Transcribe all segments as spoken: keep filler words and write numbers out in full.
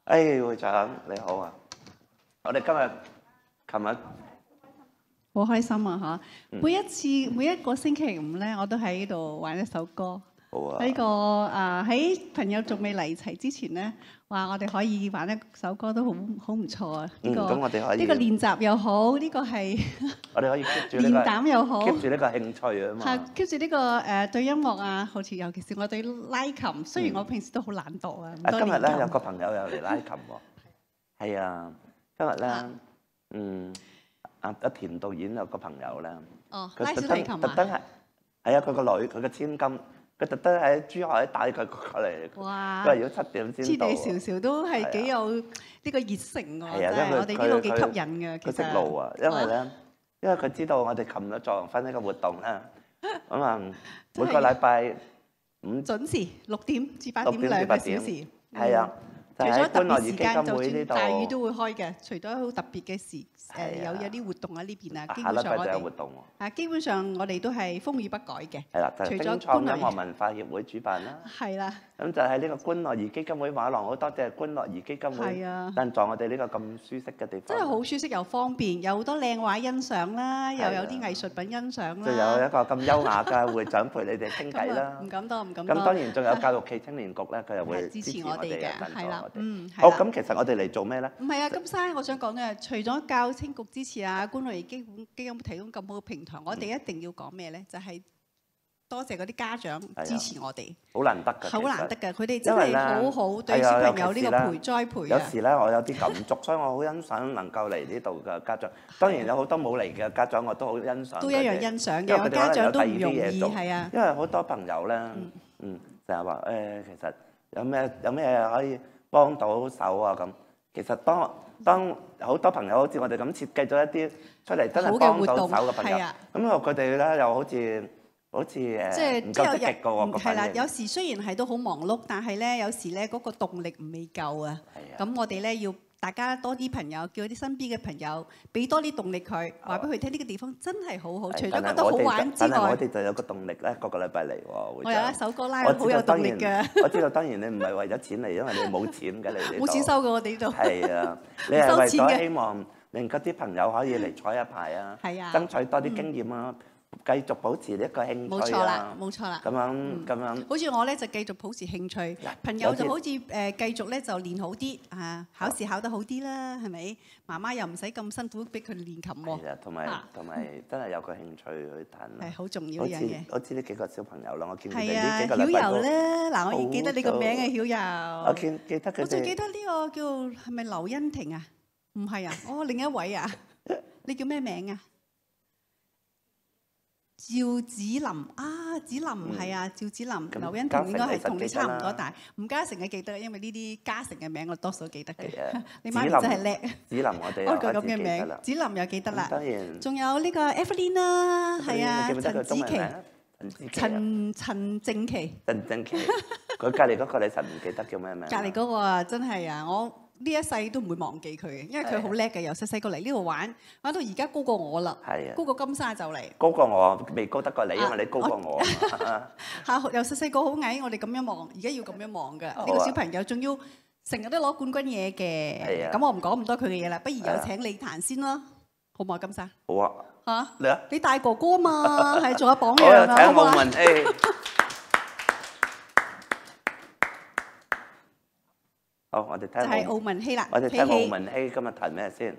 哎，會長你好啊！我哋今日、琴日好開心啊！嚇， 嗯每一次每一個星期五咧，我都喺呢度玩一首歌。 好啊！ 呢、個啊喺朋友仲未嚟齊之前咧，話我哋可以玩一首歌都好好唔錯啊！呢、 嗯， 個咁我哋可以呢個練習又好，呢、個係我哋可以 keep 住呢、 練個膽又好 keep 住呢個興趣啊嘛。 係 keep 住呢個誒、呃、對音樂啊，好似尤其是我對拉琴，雖然我平時都好懶惰啊，唔啊， 多今日咧練琴。 有個朋友又嚟拉琴喎。係啊，今日咧， 啊嗯，阿阿田導演有個朋友咧， 哦， 佢拉小特登提琴啊！ 特登係係啊，佢個女佢個千金，佢特登喺珠海帶佢過嚟， 哇佢話要七點先到黐地少少都係幾有呢個熱誠喎， 係啊， 真係因為我哋呢度幾佢吸引嘅，其佢識實。 路啊，因為咧，因為佢知道我哋琴日撞翻呢個活動咧，咁啊每個禮拜五準時六點至八六點至點兩個八點小時。 係啊，就除咗特喺歡樂爾基別時間，就金會呢算大雨度， 都會開嘅。除咗好特別嘅時，誒係啊有有啲活動喺呢邊啊，基下禮拜就有本上我哋活動喎。 啊，基本上我哋都係風雨不改嘅。 係啦，就係除咗冰創音歡樂樂文化協會主辦啦。 係啦， 咁就喺呢個觀樂爾基金會馬廊，好多謝觀樂爾基金會係啊贊助我哋呢個咁舒適嘅地方。 真係好舒適又方便，有好多靚畫欣賞啦，又係啊有啲藝術品欣賞就有啦。 一個咁優雅嘅會長陪你哋傾偈啦咁啊，。唔敢當，唔敢咁當。 當然仲有教育暨青年局咧，佢又會係支支持我持我哋嘅哋嘅，贊係啦助我哋。 嗯係好， 啦咁其實我哋嚟做咩咧？ 唔係啊，金生，我想講咧，除咗教青局支持啊，觀樂爾基本基金會提供咁好嘅平台，我哋一定要講咩咧？就係多謝嗰啲家長支持我哋， 好難得㗎， 好其實難得㗎，佢哋真係因為咧好好對係啊小朋友呢個尤其是呢培栽培啊。 有時咧，我有啲感觸，所以我好欣賞能夠嚟呢度嘅家長。當然有好多冇嚟嘅家長，我都好欣賞。 都一樣欣賞嘅，我因為佢哋可能家長都唔有第二容易， 啲嘢做係啊。 因為好多朋友咧，嗯，成日話誒，其實有咩有咩可以幫到手啊咁。其實當當好多朋友好似我哋咁設計咗一啲出嚟，真係幫到手嘅朋友， 係啊咁啊佢哋咧又好似好似即誒係唔即係有夠積極嘅喎個係啦， 反應。 有時雖然係都好忙碌，但係咧有時咧嗰個動力唔未夠啊。 係啊咁我哋咧要大家多啲朋友，叫啲身邊嘅朋友俾多啲動力佢，話俾佢聽呢個地方真係好好。除咗但係覺得好我哋玩之但係我外， 哋就有個動力咧，個個禮拜嚟喎。會長我有一首歌拉我得好有動力知道當然㗎， 我知道當然你唔係為咗錢嚟，因為你冇錢嘅你呢度冇錢收嘅我哋呢度。 係啊，你係為收錢嘅咗希望令嗰啲朋友可以嚟坐一排啊， 係啊爭取多啲經驗啊，繼續保持一個興冇趣錯啦啊，， 冇錯啦。 咁樣咁樣好似我咧就繼續保持興趣，朋友就好似誒繼續咧就練好啲啊，考試考得好啲啦，係咪？媽媽又唔使咁辛苦逼佢練琴喎， 係啊，同埋啊同埋真係有個興趣去彈啊係好重要好似呢樣嘢。 好似呢幾個小朋友啦，我見佢哋係啊， 呢幾個曉禮拜都柔咧，嗱，我已記得你個名啊，曉我柔。 見記得佢我仲記哋得呢個叫係咪劉欣婷啊？唔係啊，哦，另一位啊，你叫咩名啊？趙子琳啊，子琳係啊，趙子琳， 咁劉欣嘉誠婷應該係你實同你差唔記得啦多大。吳嘉誠你記得，因為呢啲嘉誠嘅名我多數記得嘅係啊。 你媽咪子琳真係叻， 子琳我哋又安個開始記得咁嘅名啦，。 子琳又記得啦咁。當然。 仲有呢個 Evelyn 啦，係啊， 你記唔記得陳子琪、 佢中文名啊？陳子琪啊陳陳正琪。 陳正琪，佢隔離嗰個你實唔記得叫咩名啊？ 隔離嗰個啊，真係啊，我呢一世都唔會忘記佢嘅，因為佢好叻嘅，由細細個嚟呢度玩，玩到而家高過我啦， 係啊高過金沙就嚟高過我，未高得過你， 啊因為你高過我啊嘛。 嚇，由細細個好矮，我哋咁樣望，而家要咁樣望㗎。 好啊呢個小朋友仲要成日都攞冠軍嘢係嘅， 啊咁我唔講咁多佢嘅嘢啦，不如係啊有請你彈先啦，好唔好啊，金沙好啊， 嚇？ 你啊， 你大哥哥嘛，係做下榜好啊， 樣啊， 請好唔好啊？ 奧文希。好，我哋聽就係奧奧文希啦， 我哋聽希希奧文希今日彈咩先？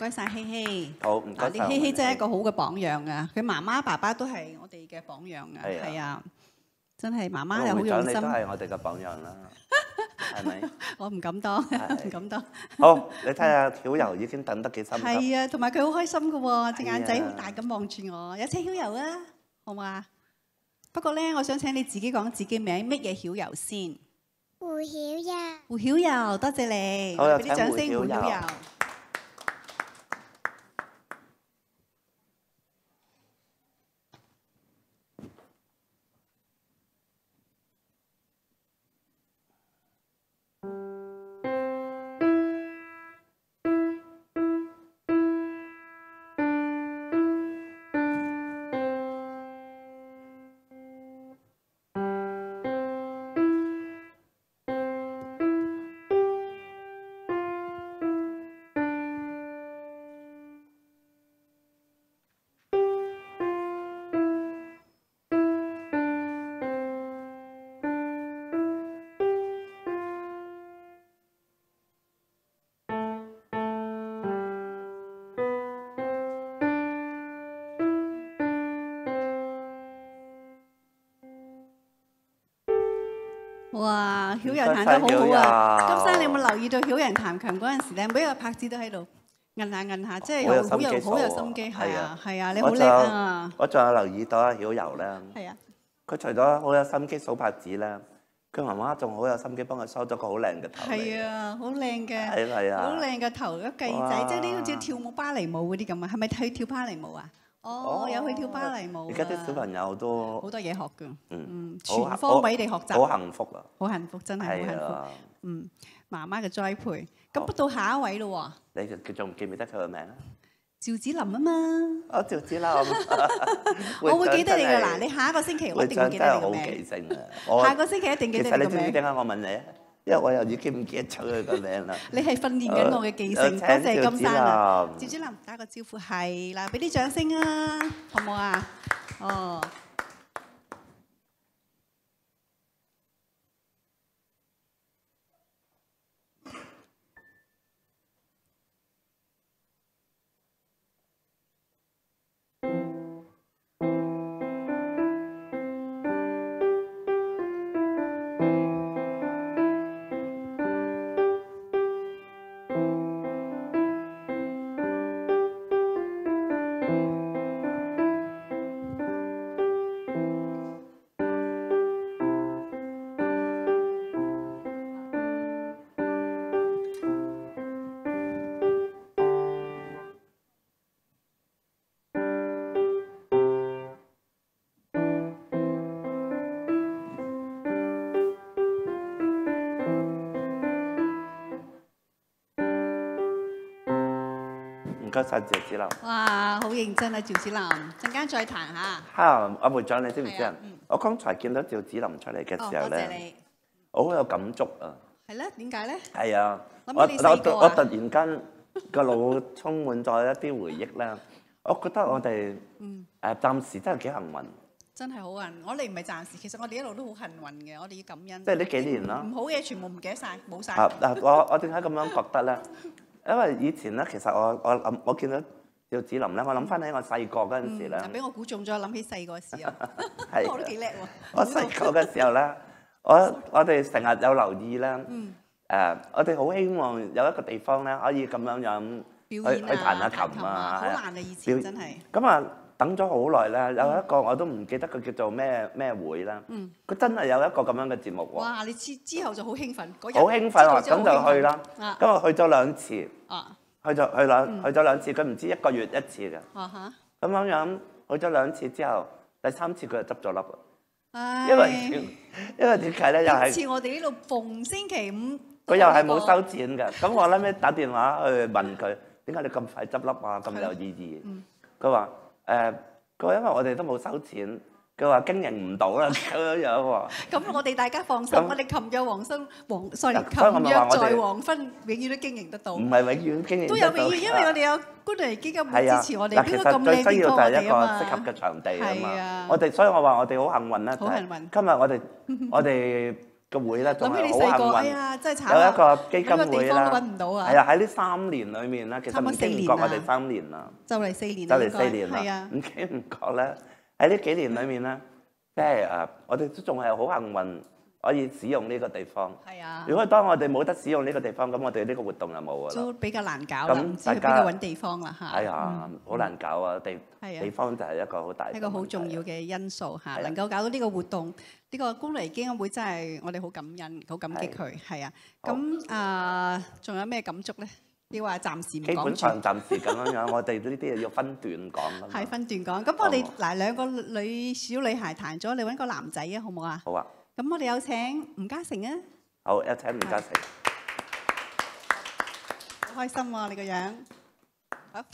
該晒希希。 好，唔該嗱， 晒。 你希希真係一個好嘅榜樣啊！佢媽媽爸爸都係我哋嘅榜樣啊， 係啊係啊，真係媽媽又好會長用心。 你都係我哋嘅榜樣啦，係咪？ 我唔敢當，唔敢當。 好，你睇下曉柔已經等得幾心急。 係啊，同埋佢好開心嘅喎，隻係啊眼仔好大咁望住我。有請曉柔啊，好唔好啊？不過咧，我想請你自己講自己名，乜嘢曉柔先？ 胡曉柔， 胡曉柔，多謝你， 好有俾啲掌聲請胡曉柔胡曉柔。哇！曉柔彈得好好啊！金生，你有冇留意到曉柔彈強嗰陣時咧，每一個拍子都喺度摁下摁下，即係好有好有心機，係啊係啊，你好叻啊！ 我仲有留意到啊，曉柔咧， 係啊， 佢除咗好有心機數拍子咧，佢媽媽仲好有心機幫佢梳咗個好靚嘅頭。 係啊，好靚嘅， 係係啊， 好靚嘅頭，個髻仔，即係呢好似跳舞芭蕾舞嗰啲咁啊！係咪去跳芭蕾舞啊？哦，有去跳芭蕾舞。 而家啲小朋友都好多嘢學㗎，嗯， 好全方位地學習， 好幸福啊！ 好幸福，真係好幸福。 係啊， 嗯，媽媽嘅栽培。咁到下一位咯喎， 你佢仲記唔記得佢個名啊？ 趙子琳啊嘛， 哦，趙子琳， 我會記得你㗎嗱，你下一個星期我一定會記得你個好名。 記性啊！ 下個星期一定記其實你得你個名。 知唔知點解我問你啊？因為我又已經唔記得咗佢個名啦。 你係訓練緊我嘅記性，多謝金生啊！趙子琳打個招呼係啦，俾啲掌聲啊，好唔好啊？哦。 唔該晒趙子琳。 哇，好認真啊，趙子琳，陣間再彈下。 嚇，阿會長你知唔知啊係啊嗯？ 我剛才見到趙子琳出嚟嘅哦， 時候咧， 多謝你。 我好有感觸啊！ 係咧，點解咧？ 係啊， 諗我起你細個啊我我突然間個腦充滿咗一啲回憶啦。我覺得我哋嗯誒暫時真係幾幸運， 真係好運，我哋唔係暫時，其實我哋一路都好幸運嘅，我哋要感恩。 即係呢幾年啦。 唔好嘅全部唔記得晒，冇晒。 啊嗱，我我點解咁樣覺得咧？因為以前咧，其實我我諗我見到趙子琳咧，我諗翻起我細個嗰陣時咧嗯，，俾我估中咗，諗起細個時候， 係我都幾叻喎。 我細個嘅時候咧，我我哋成日有留意咧， 嗯誒，我哋好希望有一個地方咧，可以咁樣樣去表演啊， 去彈下琴啊，係啊好難啊！以前真係。 咁啊，等咗好耐咧，有一個我都唔記得佢叫做咩咩會啦。 嗯。 佢真係有一個咁樣嘅節目喎。 哇！你之之後就好興奮，嗰日好興奮啊！ 知道咁之後好興奮就去啦。 啊咁啊去咗兩次， 啊去咗去兩去咗兩次，佢唔知一個月一次嘅。 啊哈！ 咁樣樣去咗兩次之後，第三次佢就執咗笠啦。 唉因為點因為點解咧？又今係次我哋呢度逢星期五， 佢又係冇收錢嘅。咁我後尾打電話去問佢，點解你咁快執笠啊？咁有意義。佢話誒，佢話因為我哋都冇收錢，佢話經營唔到啦咁樣樣喎。 咁我哋大家放心， 咁我哋琴日黃昏黃，sorry， 所以我琴日咪話我哋在黃昏，永遠都經營得到， 唔係永遠經營都有得到永遠，因為我哋有官嚟基金會係啊， 支持我哋， 嗱，其邊個咁實最靚地方我需要就係一個哋啊嘛適合嘅。場地啊係嘛啊。 我哋所以我話我哋好幸運啦，就係好幸運今日我哋我哋個會咧，仲諗起你係好細個， 幸哎呀，真係慘啊！ 有一個基金會揾個地方都啦， 揾唔到啊！ 係啊，喺呢三年裏面咧，其實唔差唔多四年經唔覺我哋啦三年啦， 就嚟四年就啦， 嚟四年係啊啦，，唔經唔覺咧，喺呢幾年裏面咧，即係誒，我哋都仲係好幸運可以使用呢個地方。 係啊， 如果當我哋冇得使用呢個地方，咁我哋呢個活動就冇㗎啦。 都比較難搞啦， 咁唔知去大家邊度揾地方啦嚇。 係啊，好難搞啊！地係啊地方就係一個好大嘅一個好問題重要嘅因素嚇， 係啊能夠搞到呢個活動，呢個公尼基金會真係我哋好感恩，好感激佢，係啊。咁啊，仲有咩感觸咧？你話暫時唔基本講住， 上暫時咁樣樣，我哋呢啲嘢要分段講㗎嘛。 係分段講。咁我哋好嗱兩個女小女孩彈咗，你揾個男仔啊，好唔好啊？ 好啊， 咁我哋有請吳嘉誠啊， 好，有請吳嘉誠。 好開心喎你個樣。好。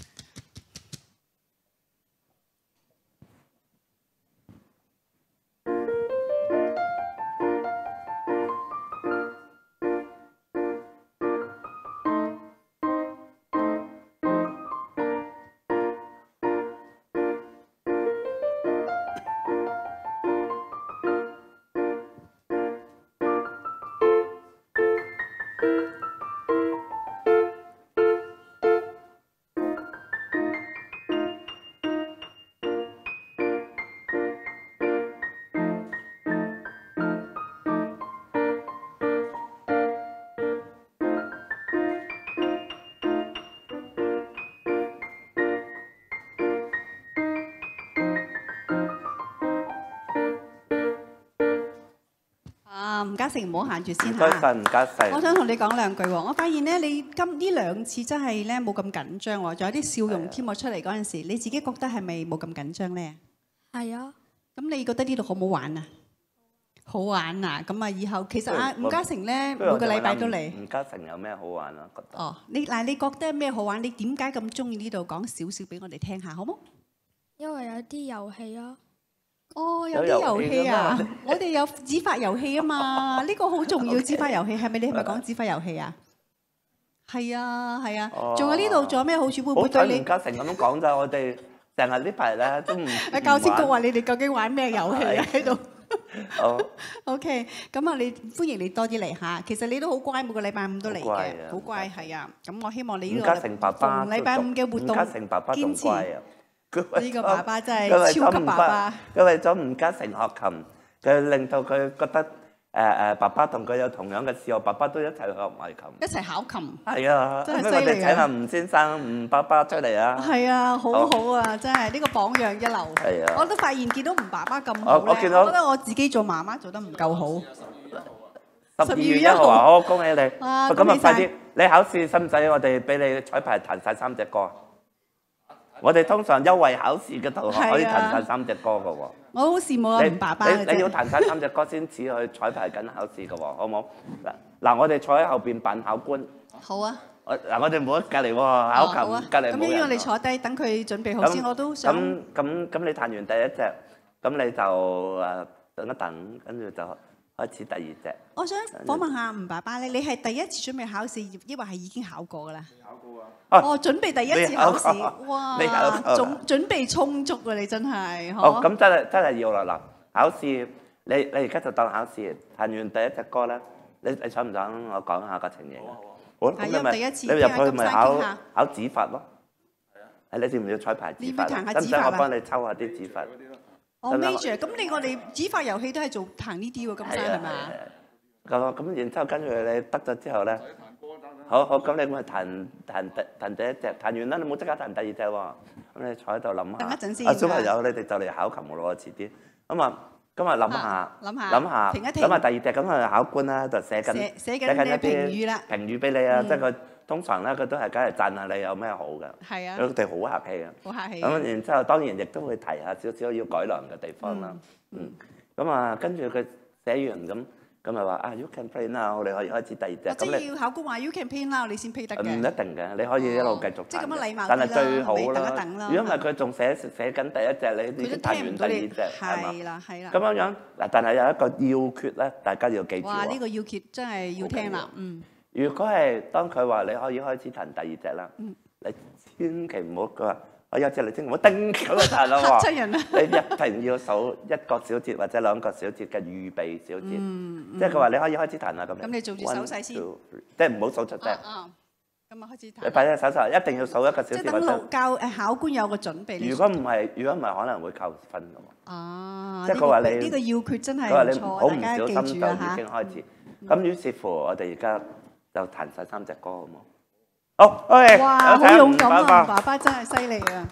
啊，吳嘉誠唔好行住先嚇。 唔該晒，吳嘉誠。 我想同你講兩句喎。我發現咧，你今呢兩次真係咧冇咁緊張喎，仲有啲笑容添。我出嚟嗰陣時，你自己覺得係咪冇咁緊張咧？ 係啊， 咁你覺得呢度好唔好玩啊？好玩啊！咁啊，以後其實啊， 我吳嘉誠咧不如我每個禮拜都嚟。 吳嘉誠有咩好玩啊？覺得哦，你嗱，你覺得咩好玩？你點解咁中意呢度？講少少俾我哋聽下，好冇？ 因為有啲遊戲啊。 哦，有啲有遊戲遊戲㗎啊嘛！ 我哋有指法遊戲啊嘛，呢個好重要。指法遊戲係咪？你係咪講指法遊戲啊？係啊，係啊。 哦仲有呢度仲有咩好處？會唔好會對你彩吳？嘉誠咁樣講咋，我哋成日呢排咧都唔啊，教先局話你哋究竟玩咩遊戲啊？喺度。 好 OK，咁啊，你歡迎你多啲嚟嚇。其實你都好乖，每個禮拜五都嚟好乖嘅， 啊好乖係啊。咁我希望你呢吳嘉個誠爸爸逢禮拜五嘅活動吳嘉誠爸爸仲堅乖持。 啊！佢呢個爸爸真係佢為咗超級吳爸爸。 佢為咗吳嘉誠學琴，佢令到佢覺得誒誒爸爸同佢有同樣嘅嗜好，爸爸都一齊學埋琴。 一齊考琴。 係啊， 真係咁我犀利啊哋請下吳先生、吳爸爸出嚟啊！ 係啊，好好啊，真係呢個榜樣一流。 係啊我都發現見到吳爸爸咁好咧， 我我見到我覺得我自己做媽媽做得唔夠好。 十二月一號啊，好恭喜你！ 哇咁啊， 恭喜晒快啲！你考試使唔使我哋俾你彩排彈晒三隻歌啊？我哋通常優惠考試嘅同學可以彈晒三隻歌嘅喎。 我好羨慕啊你吳爸爸嘅你你要啫。 彈晒三隻歌先似去彩排緊考試嘅喎，好唔好？嗱嗱，我哋坐喺後邊扮考官。 好啊， 我嗱，我哋冇喺隔離喎， 哦考好啊琴。隔離咁樣我哋冇人喎。 坐低等佢準備好先，我都想。 咁咁咁，你彈完第一隻，咁你就誒等一等，跟住就開始第二隻。 我想訪問下吳爸爸咧，你係第一次準備考試，抑或係已經考過㗎啦？ 考過啊！ 哦，準備第一次考試， 你考過哇，準準備充足啊！你真係， 哦， 嗬。 咁真係真係要啦嗱，考試你你而家就當考試，彈完第一隻歌咧，你你想唔想我講下個情形啊？好，咁係因為你咪第一次你入去聽下金咪考生傾下考指法咯。係啊，係你要唔要彩排指法啊？ 你要唔要彈下使唔使我指法啊幫你抽下啲指法？ 我 major，咁你我哋指法遊戲都係做彈呢啲喎，金生係咪啊？ 咁咁然之後跟住你得咗之後咧，好好咁你咪彈彈第彈第一隻，彈完啦你冇即刻彈第二隻喎，咁你坐喺度諗下。 等一陣先啊小朋友，你哋就嚟考琴嘅咯喎，遲啲。咁啊，咁啊諗下啊諗下諗下， 停一停諗下第二隻咁啊考官啦就寫緊寫寫緊你嘅評語啦評語俾你啊， 嗯即係佢通常咧佢都係梗係讚下你有咩好嘅， 係啊， 佢哋好客氣嘅。 好客氣。 咁然之後當然亦都會提下少少要改良嘅地方啦。嗯，咁啊跟住佢寫完咁。咁咪話啊 ，you can play now，我哋可以開始第二隻。 或者咁你要考官話 you can play now，你先 play 得唔一嘅。 定嘅，你可以一路繼續彈嘅。 即係咁樣禮貌啲啦但係最好咪等一啦等啦。 如果唔係佢仲寫寫緊第一隻，你已佢都經彈完第二聽唔到你。 隻，係嘛？ 係啦，係啦咁。樣樣嗱，但係有一個要訣咧，大家要記住哇！呢喎。 個要訣真係要聽啦，嗯。 如果係當佢話你可以開始彈第二隻啦， 嗯你千祈唔好佢話我有隻嚟聽，我叮咁就彈啦嚇喎。 親人啊！ 你一定要數一個小節或者兩個小節嘅預備小節， 嗯即係佢話你可以開始彈啦咁樣。 咁你做住手勢先 One, two, three，即係唔好數出聲。 啊，咁啊開始你彈。 擺隻手勢，一定要數一個小即係等節或者。 老教誒考官有個準備。 如果唔係，如果唔係可能會扣分㗎喎。 啊， 即係佢話你呢個要訣真係佢話你唔好唔錯，大家小心就記住啊嚇已經。開始。咁於是乎，我哋而家就彈晒三隻歌好冇？好，OK。 哇，好勇敢啊！爸爸真係犀利啊！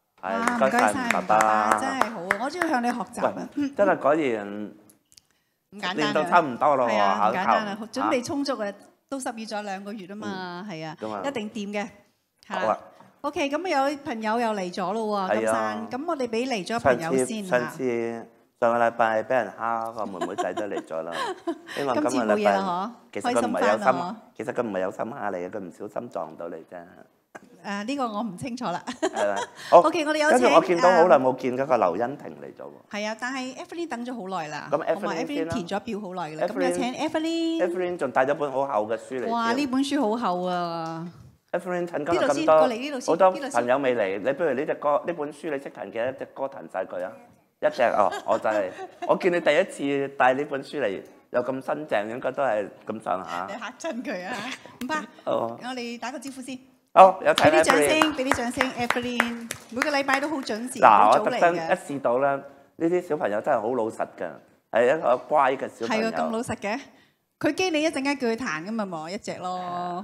唔該晒，爸爸真係好，我都要向你學習啊！ 真係果然唔簡單練到差唔多咯喎， 係啊，唔簡單啊， 考準備充足啊，都十月咗兩個月啊嘛，係啊，一定掂嘅，係啦。OK，咁有朋友又嚟咗咯喎，金山，咁我哋俾嚟咗朋友先上次上個禮拜俾人蝦個妹妹仔都嚟咗啦，希望今個禮拜其實佢唔係有心，其實佢唔係有心蝦你嘅，佢唔小心撞到你啫。誒呢個我唔清楚啦。 係啦。OK， 我哋有請。 跟住我見到好耐冇見嗰個劉欣婷嚟咗喎。 係啊，但係 Evelyn 等咗好耐啦。 咁 Evelyn 填咗表好耐㗎啦。咁有請 Evelyn。 Evelyn 仲帶咗本好厚嘅書嚟。 哇！呢本書好厚啊。 Evelyn 趁今日咁多好多朋友未嚟，你不如呢隻歌呢本書你識彈嘅一隻歌彈晒佢啊！一隻哦，我就係我見你第一次帶呢本書嚟，又咁新淨，應該都係咁上下。 你嚇親佢啊！唔怕，我哋打個招呼先。 好，有請 Evelyn。 俾啲掌聲，俾啲掌聲 Evelyn。每個禮拜都好準時， 嗱， 好早嚟嘅。 我特登一試到咧，呢啲小朋友真係好老實㗎，係一個乖嘅小朋友。 係啊，咁老實嘅。佢驚你一陣間叫佢彈㗎嘛，咪我一隻咯。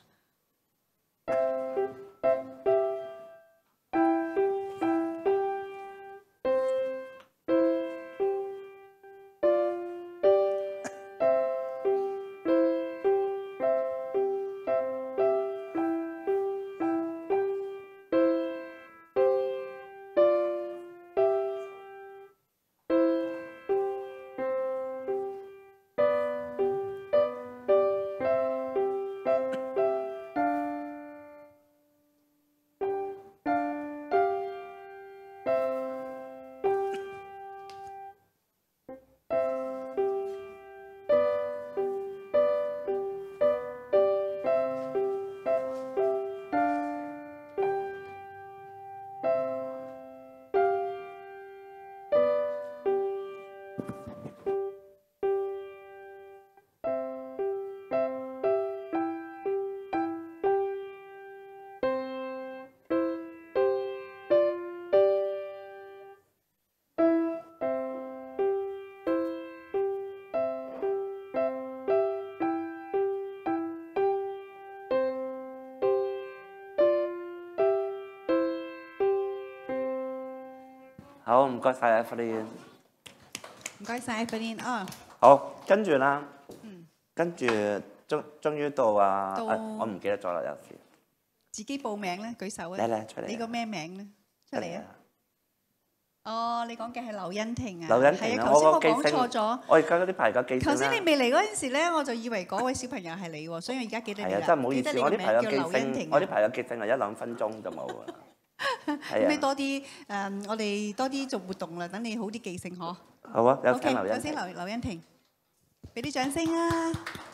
好，唔該晒 Evelyn。 唔該晒 Evelyn 啊。 好，跟住啦，跟住終終於到啊，我唔記得咗啦，有時。 自己報名咧，舉手啊！ 嚟嚟出嚟。 你個咩名咧？出嚟啊！哦，你講嘅係劉欣婷啊。 劉欣婷啊， 頭先我講錯咗。 我而家嗰啲排個記性。 頭先你未嚟嗰陣時咧，我就以為嗰位小朋友係你喎，所以我而家記得你啦。 係啊，真係唔好意思，我啲排個記性，我啲排個記性係一兩分鐘就冇啦。 咁你多啲誒，我哋多啲做活動啦，等你好啲記性嗬。 好啊，有請劉欣婷。 有請劉劉欣婷，俾啲掌聲啊！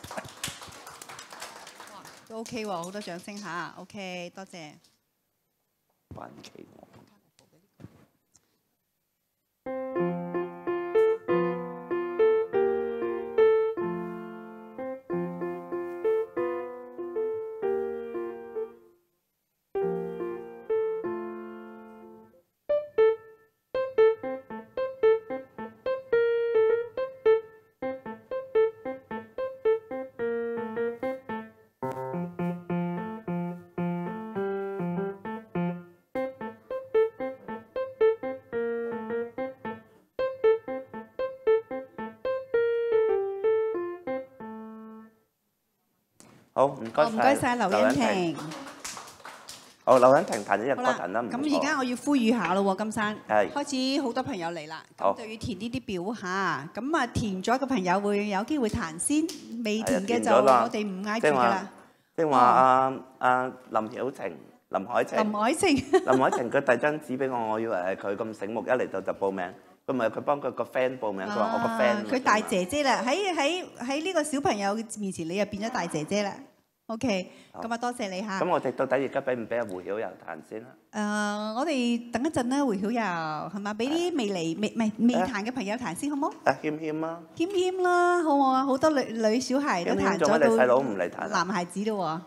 哇，都 OK 喎，好多掌聲嚇 ，OK， 多謝。 還企我。好，唔該晒。 唔該晒劉欣婷。 好，劉欣婷彈呢隻歌彈得唔錯。 咁而家我要呼籲下咯喎，金山。 係。 開始好多朋友嚟啦，咁就要填呢啲表嚇。咁啊，填咗嘅朋友會有機會彈先，未填嘅就我哋唔嗌住㗎啦。 即係話阿阿林曉晴、林海晴。 林海晴。 林海晴佢遞張紙俾我，我以為係佢咁醒目，一嚟到就報名。佢咪佢幫佢個 friend 報名，佢話我個 friend。 佢大姐姐啦，喺喺喺呢個小朋友面前，你又變咗大姐姐啦。OK，咁啊多謝你嚇。 咁我哋到底而家俾唔俾阿胡曉柔彈先啦？ 誒，我哋等一陣啦，胡曉柔係嘛？俾啲未嚟未唔係未彈嘅朋友彈先好冇？ 啊，謙謙啊！ 謙謙啦，好唔好啊？好多女女小孩都彈咗到。 你細佬唔嚟彈？ 男孩子咯喎。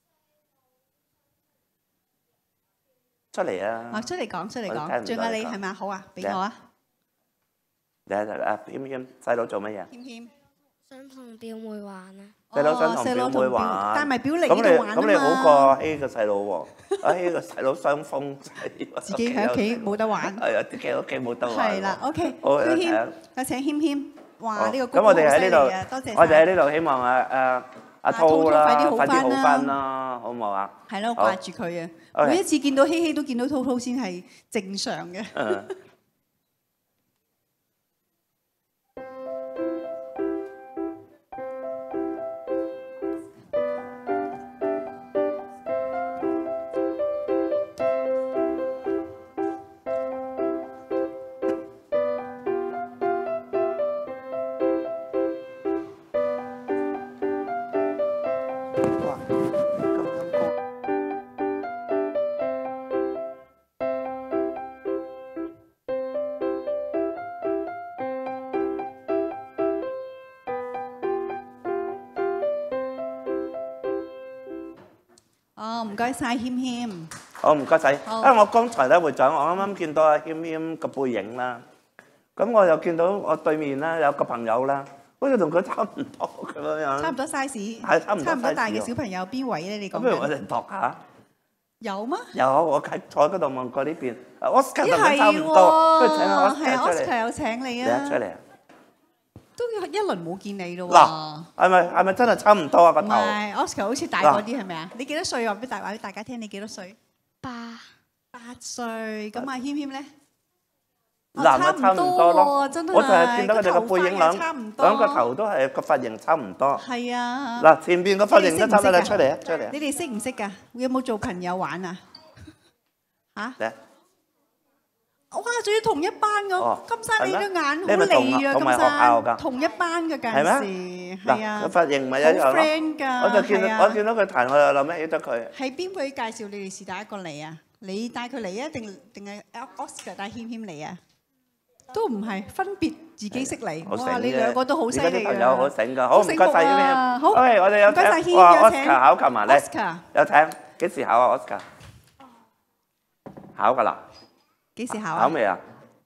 出嚟啊！ 啊，出嚟講，出嚟講，仲有你係咪？好啊，俾我啊！ 你啊，謙謙細佬做乜嘢？ 謙謙想同表妹玩啊！ 細佬想同表妹玩， 帶埋表嚟呢度玩啊嘛！ 咁你好過希個細佬喎，啊希個細佬傷風自己喺屋企冇得玩。 係啊，自己喺屋企冇得玩。 係啦 ，OK。 好，有請有請謙謙。 哇！呢個歌咁我哋喺呢度，多謝我哋喺呢度希望啊誒阿滔啦，快啲好翻翻啦，好唔好啊？ 係咯，掛住佢啊！每一次見到希希都見到滔滔先係正常嘅。哦，唔該曬謙謙。 好，唔該晒。因為我剛才咧會長，我啱啱見到阿謙謙個背影啦，咁我又見到我對面啦有個朋友啦，好似同佢差唔多咁樣。 差唔多 size。 係差唔多 size。 差唔多大嘅小朋友邊位咧？你講。 咁不如我哋度下。 有嗎？ 有，我喺坐嗰度望過呢邊。Oscar 同佢差唔多，不如請阿 Oscar 出嚟。 係 Oscar 有請你啊！ 你出嚟啊！ 都一輪冇見你咯喎。 嗱，係咪係咪真係差唔多啊個頭？ 唔係 Oscar 好似大個啲係咪啊？你幾多歲話俾大話俾大家聽？你幾多歲？ 八八歲。咁阿謙謙咧？ 嗱，咪差唔多咯。 真係。 我就係見到佢哋個背影兩差唔多。 兩個頭都係個髮型差唔多。 係啊。 嗱，前邊個髮型都差唔多啦，出嚟啊，出嚟啊！ 你哋識唔識㗎？有冇做朋友玩啊？嚇？哇！仲要同一班㗎，金山你對眼好利啊！金山同一班嘅近時，係啊， 個髮型咪一樣咯。 好 friend 㗎， 我就見到我見到佢彈，我就諗起得佢。 係邊位介紹你哋是但一個嚟啊？你帶佢嚟啊？定定係 Oscar 帶謙謙嚟啊？都唔係，分別自己識嚟。哇！你兩個都好犀利㗎。而家啲朋友好醒㗎，好唔該曬謙謙。 好， 喂，我哋有請哇 Oscar 考琴啊，你有請幾時考啊 Oscar？考㗎啦。幾時考啊？考未啊？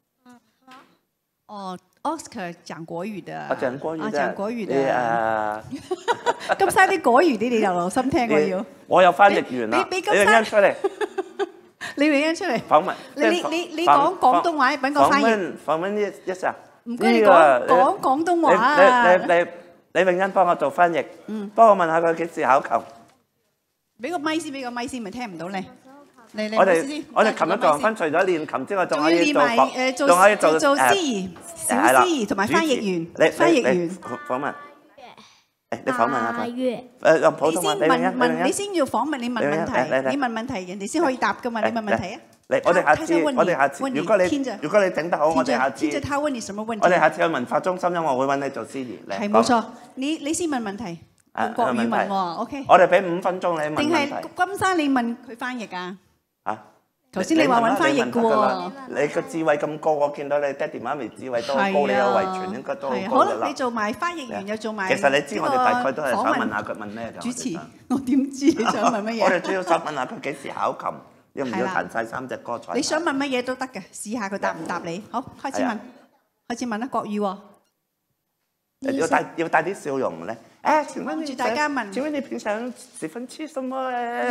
哦 ，Oscar 講國語的。 我講國語的。 講國語的。金山啲國語，你哋又留心聽我要。 我有翻譯員啦。 俾金山出嚟。 李永恩出嚟。 訪問。 你你你你講廣東話，揾個翻譯。 訪問訪問一一下。 唔該，你講講廣東話啊。 你你李永恩幫我做翻譯。嗯。幫我問下佢幾時考琴。俾個咪先，俾個咪先，咪聽唔到你。 我哋我哋琴日狀分除咗練琴之外，仲可以做誒仲可以做做司儀、小司儀同埋翻譯員。 你翻譯員訪問，誒你訪問下佢。 誒用普通話。 你先問問，你先要訪問，你問問題，你問問題，人哋先可以答噶嘛？你問問題啊！ 嚟，我哋下次，我哋下次，如果你如果你整得好，我哋下次。 聽着他問你什麼問題？ 我哋下次去文化中心，因為我會揾你做司儀。 係冇錯，你你先問問題，用國語問喎。OK。 我哋俾五分鐘你問問題。 定係金山你問佢翻譯啊？ 啊！ 頭先你話揾翻譯嘅喎， 你個智慧咁高，我見到你爹哋媽咪智慧都高，你有遺傳應該都好高㗎啦。 好啦，你做埋翻譯員又做埋。 其實你知我哋大概都係想問下佢問咩㗎？ 主持，我點知你想問乜嘢？ 我哋主要想問下佢幾時考琴，要唔要彈晒三隻歌才？ 你想問乜嘢都得嘅，試下佢答唔答你。好，開始問，開始問啦，國語喎。 要帶要帶啲笑容咧。誒，請問住大家問。 請問你平常十分吃什麼咧？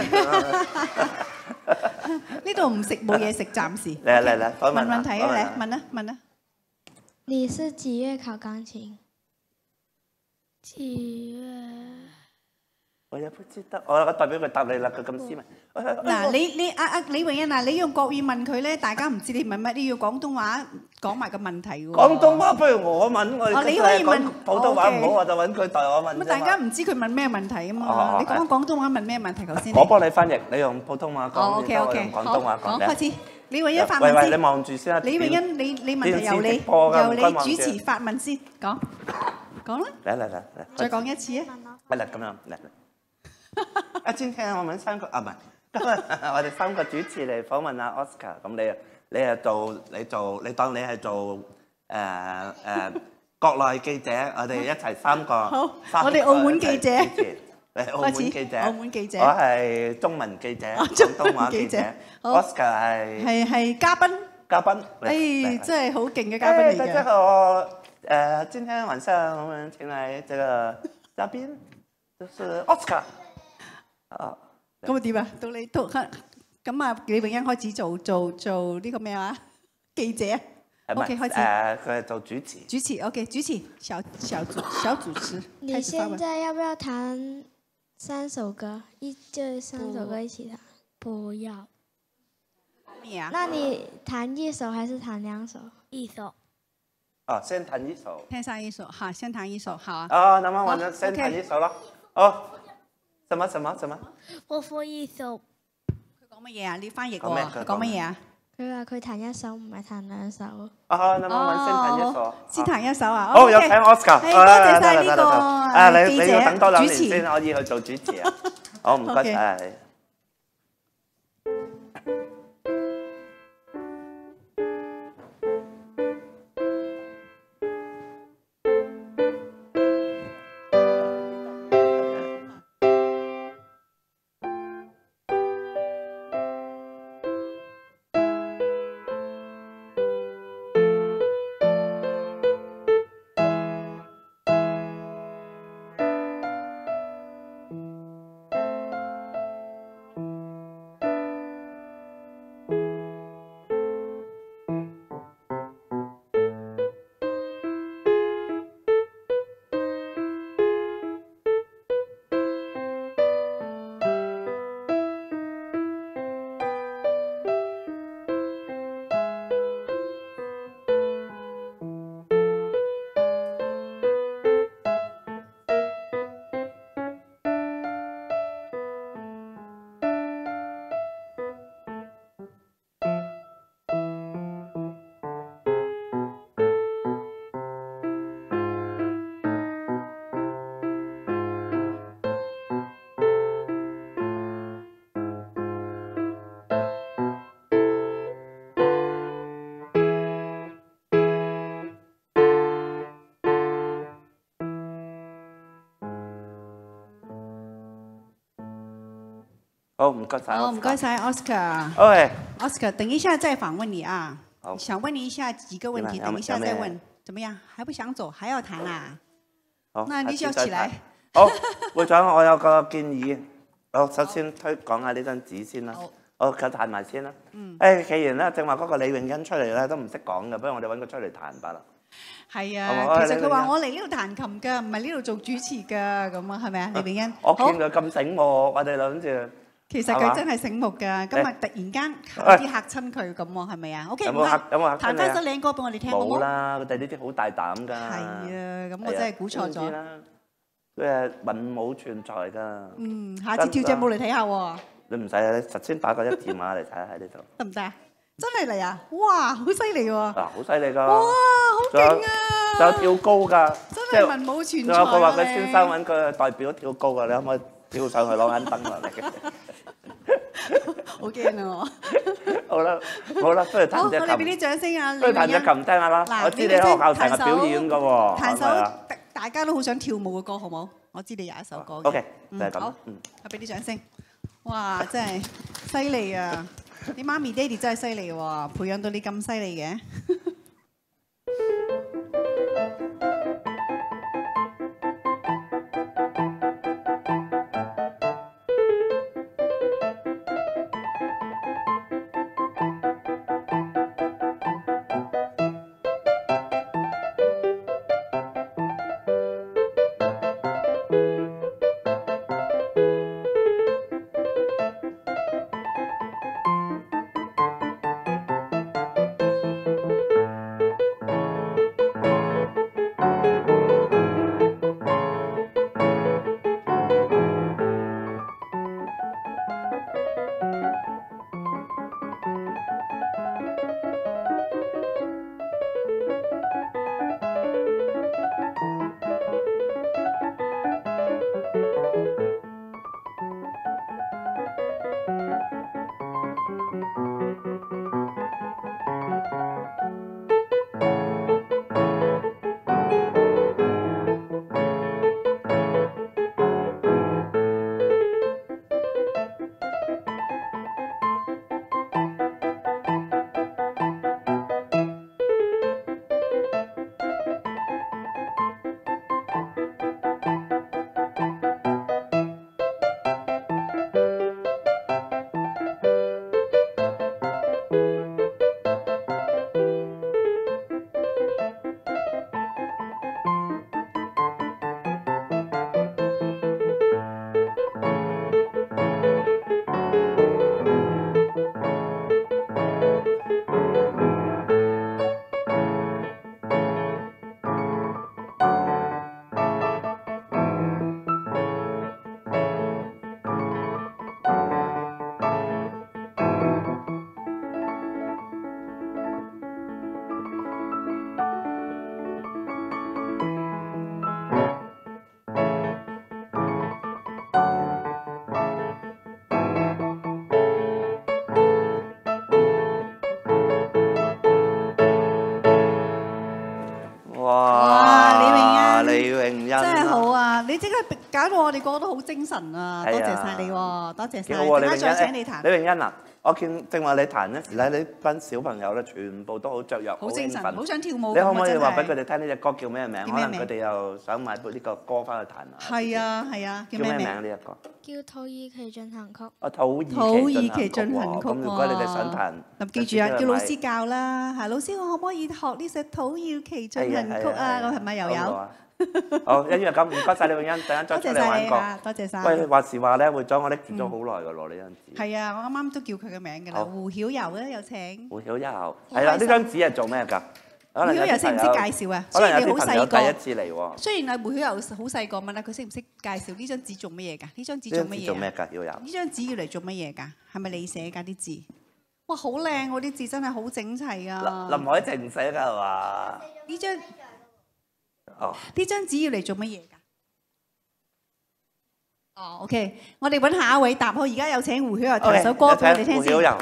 呢度唔食冇嘢食，暫時。 嚟嚟嚟， 問問題啊，嚟問啊問啊。 你是幾月考鋼琴？幾月？ 我也不知道，我我代表佢答你啦，佢咁斯文。 嗱，你你阿阿李永恩嗱，你用國語問佢咧，大家唔知你問乜，你要廣東話講埋個問題喎。 廣東話不如我問我。 哦，你可以問普通話唔好，我就揾佢代我問。 咁大家唔知佢問咩問題啊嘛？你講廣東話問咩問題頭先？ 我幫你翻譯，你用普通話講， 我用廣東話講。 好，開始。李永恩發問先。喂喂， 你望住先啊！ 李永恩，你你問題由你由你主持發問先，講講啦。 嚟嚟嚟嚟， 再講一次啊！ 係啦，咁樣嚟嚟。啊，今天我們三個啊，唔係，今日我哋三個主持嚟訪問阿 Oscar，咁你你係做你做你當你係做誒誒國內記者，我哋一齊三個。 好，我哋澳門記者。 誒，澳門記者。 澳門記者。 我係中文記者，廣東話記者。Oscar 係係係嘉賓。 嘉賓。 誒，真係好勁嘅嘉賓嚟嘅。 大家好，誒，今天晚上我們請來這個嘉賓，就是 Oscar。哦， 咁啊點啊？到你到咁啊，李永恩開始做做做呢個咩話？記者 OK， 開始。 誒，佢係做主持。 主持 OK， 主持小小主小主持。 你現在要不要彈三首歌？一就三首歌一起彈。不要。那你彈一首還是彈兩首？一首。 哦，先彈一首。 聽晒一首，好，先彈一首，好啊。 哦，那麼我就先彈一首咯。哦，什麼什麼什麼？ 我放一首。 佢講乜嘢啊？你翻譯過啊？佢講乜嘢啊？佢話佢彈一首，唔係彈兩首。 哦，那麼我先彈一首。 先彈一首啊？ 哦，有請 Oscar。 多謝晒呢個啊，你你要等多兩年主持先可以去做主持啊。好，唔該晒。好，唔該晒。 好，唔該晒 Oscar。 OK。 Oscar，等一下再訪問你啊。 好。 想問你一下幾個問題，等一下再問。怎麼樣？還不想走，還要彈啊？ 好。 那你就起來。 好，會長，我有個建議。好，首先推講下呢張紙先啦。好。好，佢彈埋先啦。嗯。誒，既然咧，正話嗰個李永欣出嚟咧都唔識講嘅，不如我哋揾佢出嚟彈吧啦。 係啊，其實佢話我嚟呢度彈琴㗎，唔係呢度做主持㗎，咁啊，係咪啊，李永欣？ 我見佢咁醒目，我哋諗住。 其實佢真係醒目㗎，今日突然間有啲嚇親佢咁喎，係咪啊 ？OK， 有冇嚇？有冇嚇親你啊？ 彈翻首靚歌俾我哋聽好冇？ 冇啦，佢哋呢啲好大膽㗎。係啊，咁我真係估錯咗。 佢係文武全才㗎。 嗯，下次跳隻舞嚟睇下喎。 你唔使啊，你實先打個一字馬嚟睇下喺呢度。 得唔得啊？真係嚟啊！哇，好犀利喎！ 嗱，好犀利㗎！ 哇，好勁啊！ 仲有跳高㗎， 真係文武全才。 仲有佢話佢先生揾佢代表跳高㗎，你可唔可以跳上去攞眼燈落嚟？ 好驚啊！我好啦，好啦，不如彈隻琴。 好，我哋俾啲掌聲啊！ 不如彈隻琴聽下啦。我知你喺學校成日表演㗎喎。 彈首大家都好想跳舞嘅歌，好冇？我知你有一首歌嘅。 OK，就係咁。好， 嗯，我俾啲掌聲。哇，真係犀利啊！你媽咪爹哋真係犀利喎，培養到你咁犀利嘅。 搞到我哋個個都好精神啊！多謝晒你喎，多謝晒。 幾好喎，李陣間再請榮你彈。 李榮欣啊，我見正話你彈嗰時咧，你班小朋友咧全部都好雀躍， 好精神，好想跳舞。 你可唔可以話俾佢哋聽呢隻歌叫咩名？可能佢哋又想買部呢個歌翻去彈下。 係啊係啊， 叫咩名呢一個？ 叫《土耳其進行曲》。 啊，土耳土耳其其進行曲。 咁如果你哋想彈， 咁記住啊，叫老師教啦嚇。老師，我可唔可以學呢隻土耳其進行曲啊？我係咪又有？ 好，一於係咁，唔該曬李永欣，等陣再出嚟玩過。 多謝晒。 喂，話時話咧，會長我拎住咗好耐㗎咯，呢張紙。 係啊，我啱啱都叫佢嘅名㗎啦。胡曉柔咧，有請。 胡曉柔，係啦，呢張紙係做咩㗎？ 胡曉柔識唔識介紹啊？ 可能有啲朋友第一次嚟喎。 雖然係胡曉柔好細個，問下佢識唔識介紹呢張紙做乜嘢㗎？呢張紙做乜嘢？ 做咩㗎？曉柔？ 呢張紙要嚟做乜嘢㗎？係咪你寫㗎啲字？哇，好靚喎！啲字真係好整齊啊！ 林海晴寫㗎係嘛？ 呢張。 哦， 呢張紙要嚟做乜嘢㗎？哦 ，OK， 我哋揾下一位答好。而家有請胡曉柔彈首歌俾我哋聽先。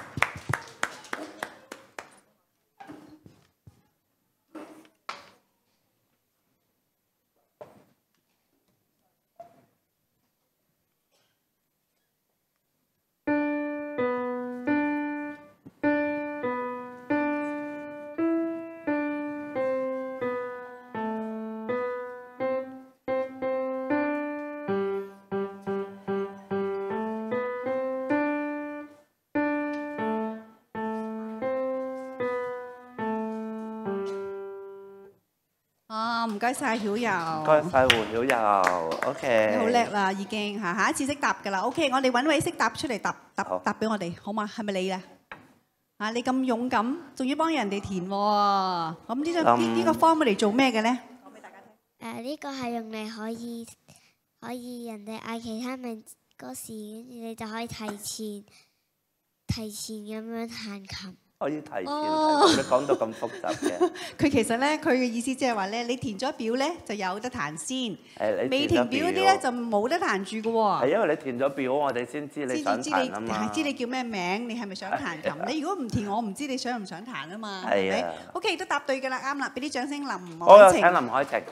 唔該曬曉柔， 唔該曬胡曉柔 ，OK。 你好叻啦，已經嚇，下一次識答㗎啦。OK， 我哋揾位識答出嚟答答答俾我哋，好嘛？係咪你啊？啊，你咁勇敢，仲要幫人哋填喎。咁呢張呢呢個 form 嚟做咩嘅咧？講俾大家聽。 誒，呢個係用嚟可以可以人哋嗌其他名嗰時，跟住你就可以提前提前咁樣彈琴。 可以提前，你講到咁複雜嘅。 佢其實咧，佢嘅意思即係話咧，你填咗表咧就有得彈先，未填表嗰啲咧就冇得彈住嘅喎。係因為你填咗表，我哋先知你想彈啊嘛。知你叫咩名，你係咪想彈琴？你如果唔填，我唔知你想唔想彈啊嘛。係咪 ？OK， 都答對㗎啦，啱啦，俾啲掌聲林海晴。好，請林海晴。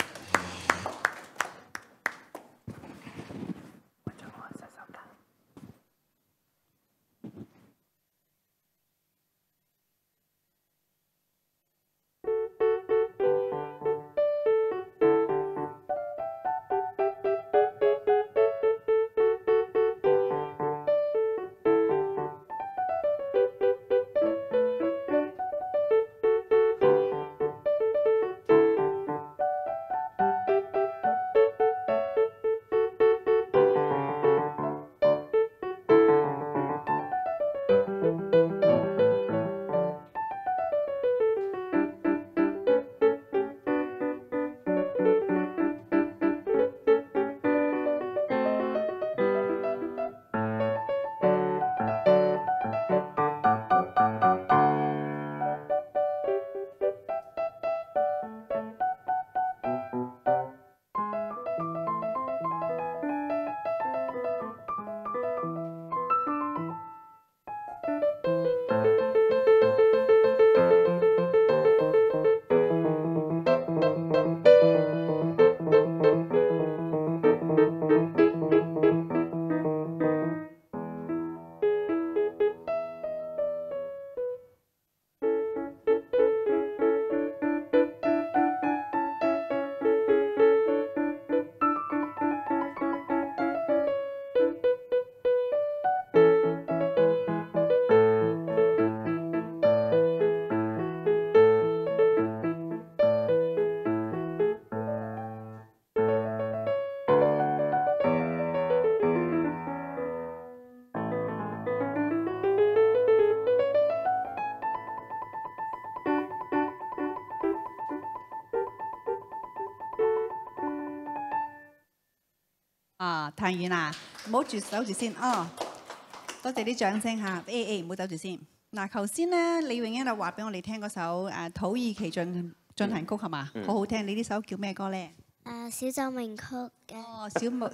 啊，彈完啦，唔好住走住先哦。多謝啲掌聲嚇，誒誒唔好走住先。嗱，頭先咧李永欣就話俾我哋聽嗰首誒土耳其進進行曲係嘛，好好聽。你呢首叫咩歌咧？ 誒小奏鳴曲嘅。 哦，小木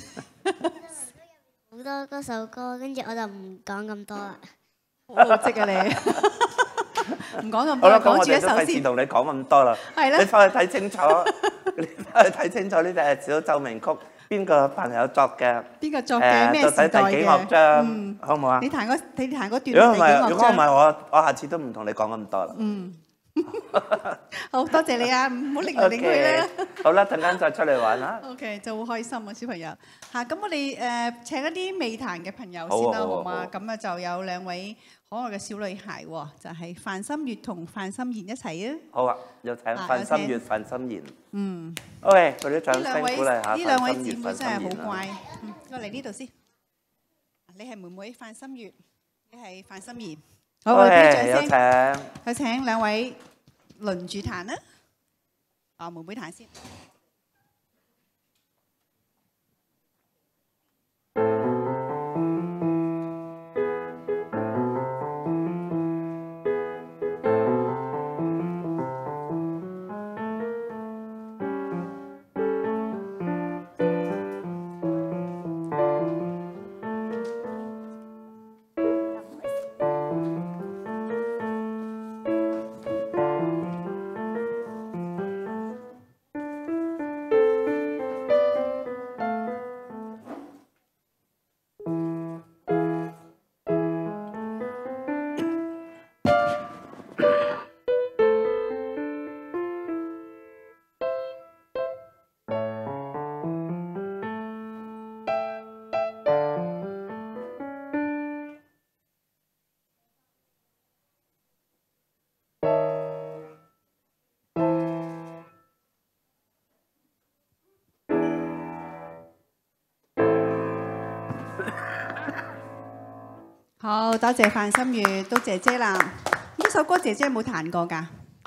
好多嗰首歌，跟住我就唔講咁多啦。 好識啊你！唔講咁多，講住一首先。 同你講咁多啦。係啦。你翻去睇清楚，你翻去睇清楚呢隻小奏鳴曲。 邊個朋友作嘅？ 邊個作嘅？咩時代嘅？ 到底第幾樂章？好唔好啊？ 你彈嗰你彈嗰段第幾樂章？如果唔係，如果唔係，我我下次都唔同你講咁多啦。 嗯。好多謝你啊！唔好擰嚟擰去啦。 好啦，陣間再出嚟玩啦。 OK， 就好開心啊，小朋友。嚇，咁我哋誒請一啲未彈嘅朋友先啦，好嘛？咁啊就有兩位可愛嘅小女孩喎，就係范心月同范心妍一齊啊。 好啊，有請范心月、范心妍。 嗯。 OK，嗰啲掌聲鼓勵下。 呢兩位姊妹真係好乖。嗯，過嚟呢度先。你係妹妹范心月，你係范心妍。好，我哋俾掌聲。有請兩位輪住彈啦。啊，妹妹彈先。好多謝范心月，都姐姐啦。呢首歌姐姐有冇彈過㗎？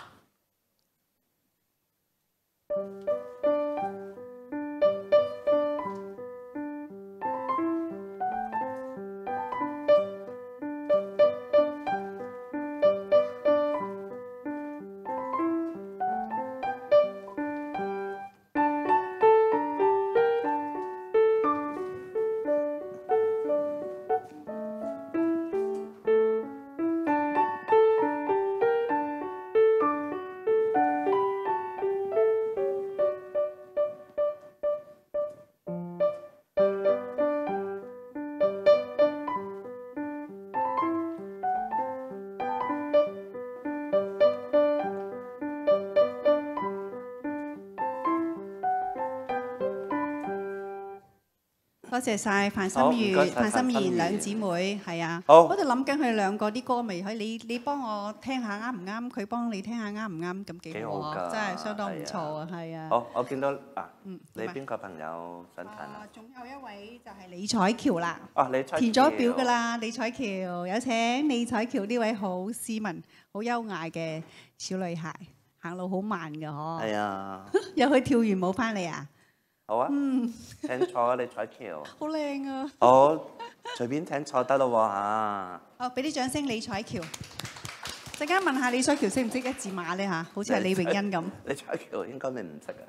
多謝晒范心月、范心妍兩姊妹，係啊。好。我哋諗緊佢哋兩個啲歌未，可以你你幫我聽下啱唔啱，佢幫你聽下啱唔啱，咁幾好啊！真係相當唔錯啊，係啊。 好，我見到啊，你邊個朋友想彈啊？ 仲有一位就係李彩橋啦。 哦，李彩橋。填咗表㗎啦，李彩橋，有請李彩橋呢位好斯文、好優雅嘅小女孩，行路好慢㗎嗬。 係啊。 又去跳完舞翻嚟啊？ 好啊，嗯、請坐啊，李彩橋。 好靚啊！ 好，隨便請坐得咯喎嚇。 好，俾啲掌聲李彩橋。陣間問下李彩橋識唔識一字馬咧嚇？好似係李永欣咁。 李彩橋應該你唔識啊。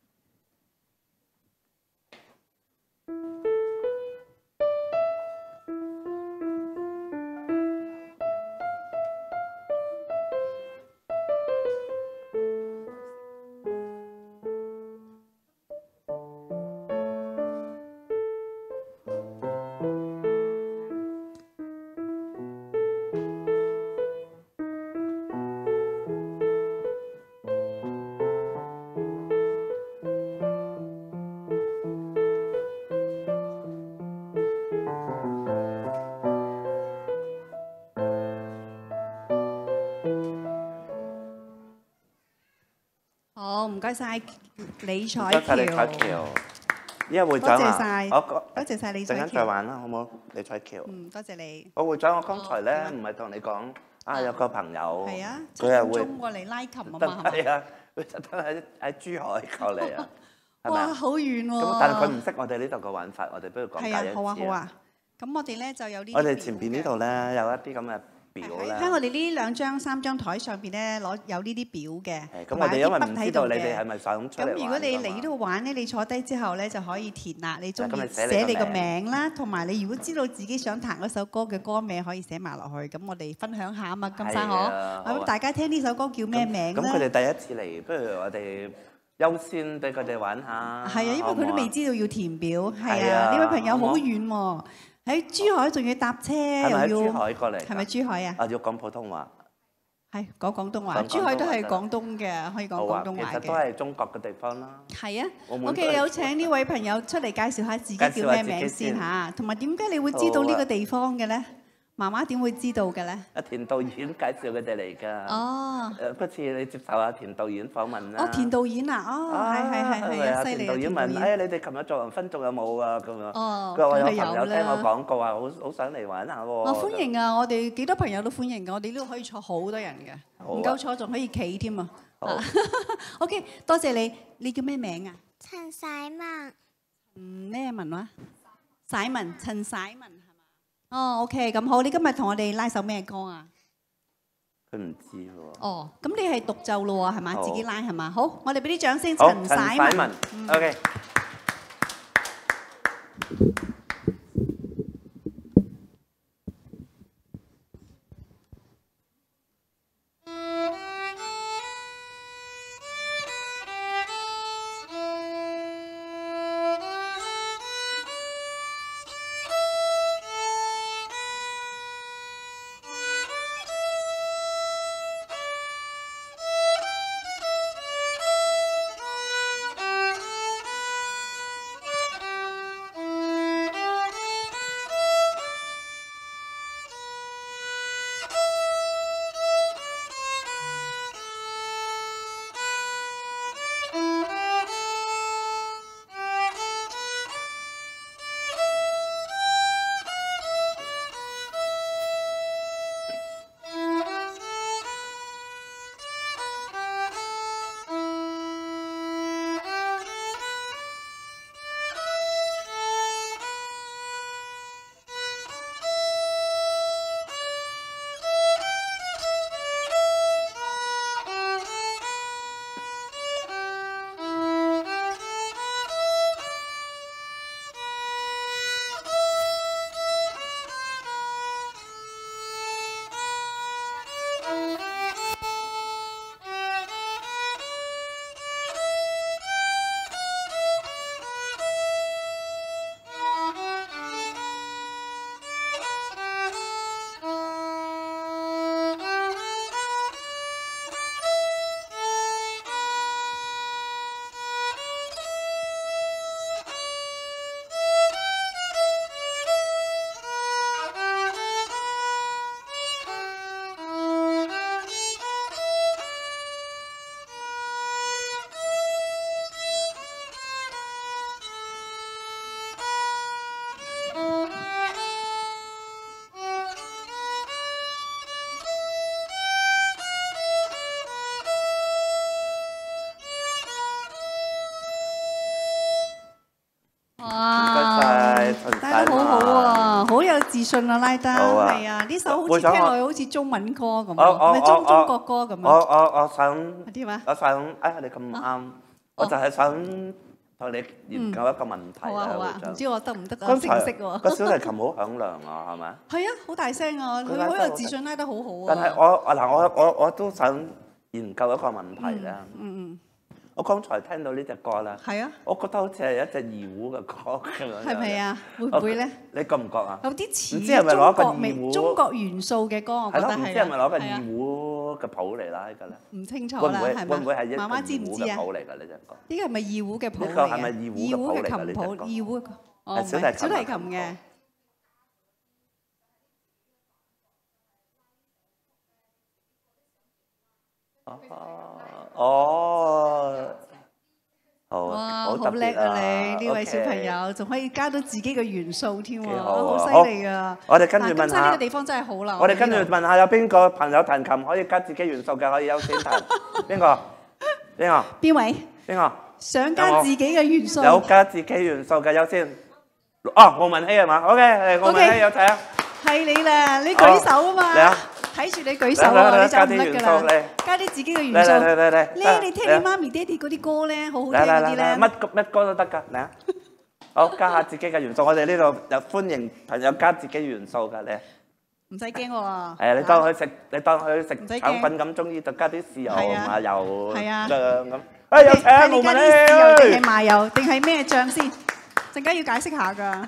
唔該晒李彩橋，多謝李彩橋。依家會長啊，多謝晒，多謝晒李彩橋。陣間再玩啦，好唔好？李彩橋。嗯，多謝你。我會長，我剛才咧唔係同你講啊，有個朋友，佢係會衝過嚟拉琴啊嘛，係啊，佢特登喺喺珠海過嚟啊，係咪啊？哇，好遠喎！咁但係佢唔識我哋呢度嘅玩法，我哋不如講解一次啊。係啊，好啊，好啊。咁我哋咧就有呢。我哋前邊呢度咧有一啲咁嘅。喺我哋呢兩張三張台上邊咧，攞有呢啲表嘅，咁我哋因為唔知道你哋係咪想出嚟玩。咁如果你嚟呢度玩咧，你坐低之後咧就可以填啦。你中意寫你個名啦，同埋你如果知道自己想彈嗰首歌嘅歌名，可以寫埋落去。咁我哋分享下啊嘛，金生嗬。咁大家聽呢首歌叫咩名咧？咁佢哋第一次嚟，不如我哋優先俾佢哋玩下。 係啊，因為佢都未知道要填表。係啊，呢位朋友好遠喎，喺珠海仲要搭車又要。係咪喺珠海過嚟？係咪珠海啊？ 啊，要講普通話。係講廣東話。珠海都係廣東嘅，可以講廣東話嘅。 其實都係中國嘅地方啦。 係啊。OK，有請呢位朋友出嚟介紹下自己叫咩名先嚇，同埋點解你會知道呢個地方嘅咧？媽媽點會知道嘅咧？ 阿田導演介紹佢哋嚟㗎。哦。誒，不似你接受阿田導演訪問啦。 哦，田導演啊，哦，係係係係啊，犀利啊！ 田導演問：誒，你哋琴日做完分仲有冇啊？咁樣。哦。佢話我有朋友聽我講過啊，好好想嚟玩下喎。 我歡迎啊！我哋幾多朋友都歡迎㗎，我哋呢度可以坐好多人嘅，唔夠坐仲可以企添啊。好。OK， 多謝你。你叫咩名啊？ 陳璽文。 嗯，咩文話？璽文，陳璽文。哦 ，OK， 咁好，你今日同我哋拉首咩歌啊？ 佢唔知喎。 哦，咁你係獨奏咯喎，係嘛？自己拉係嘛？好，我哋俾啲掌聲，陳璽文。 OK。 自信啊，拉得係啊！呢首好似聽落去好似中文歌咁，係咪中中國歌咁啊？ 我我我想點啊？ 我想哎呀，你咁啱，我就係想同你研究一個問題。 好啊好啊，唔知我得唔得啊？識唔識喎？ 個小提琴好響亮啊，係咪？ 係啊，好大聲啊！佢好有自信，拉得好好啊！ 但係我嗱，我我我都想研究一個問題咧。 嗯嗯。 我剛才聽到呢隻歌啦， 係啊， 我覺得好似係一隻二胡嘅歌咁樣。 係咪啊？會唔會咧？ 你覺唔覺啊？ 有啲似唔知係咪攞個二胡中國元素嘅歌，我覺得係。 唔知係咪攞個二胡嘅譜嚟拉㗎咧？ 唔清楚啦，係咪？ 會唔會係一個媽媽知唔知啊？ 譜嚟㗎呢隻歌？ 呢個係咪二胡嘅譜嚟嘅？ 呢個係咪二胡嘅琴譜？ 二胡哦， 小提小提琴嘅。 哦，好， 哇，好叻啊你呢位小朋友，仲可以加到自己嘅元素添喎，好犀利啊！ 我哋跟住問下， 金山呢個地方真係好啦。 我哋跟住問下有邊個朋友彈琴可以加自己元素嘅，可以優先彈？邊個？邊個？ 邊位？ 邊個？ 想加自己嘅元素？ 有加自己元素嘅優先。哦，奧文希係嘛 ？OK，係奧文希有請。 係你啦，你舉手啊嘛。嚟啊！睇住你舉手啊，你就唔得㗎啦。加啲自己嘅元素。嚟嚟嚟嚟。咧，你聽你媽咪爹哋嗰啲歌咧，好好聽嗰啲咧。 乜乜歌都得㗎，嚟啊！好，加下自己嘅元素。我哋呢度有歡迎朋友加自己元素㗎，你。 唔使驚喎。係啊，你當佢食，你當佢食腸粉咁，中意就加啲豉油、麻油、醬咁。哎，有請奧文希。 豉油定係麻油定係咩醬先？陣間要解釋下㗎。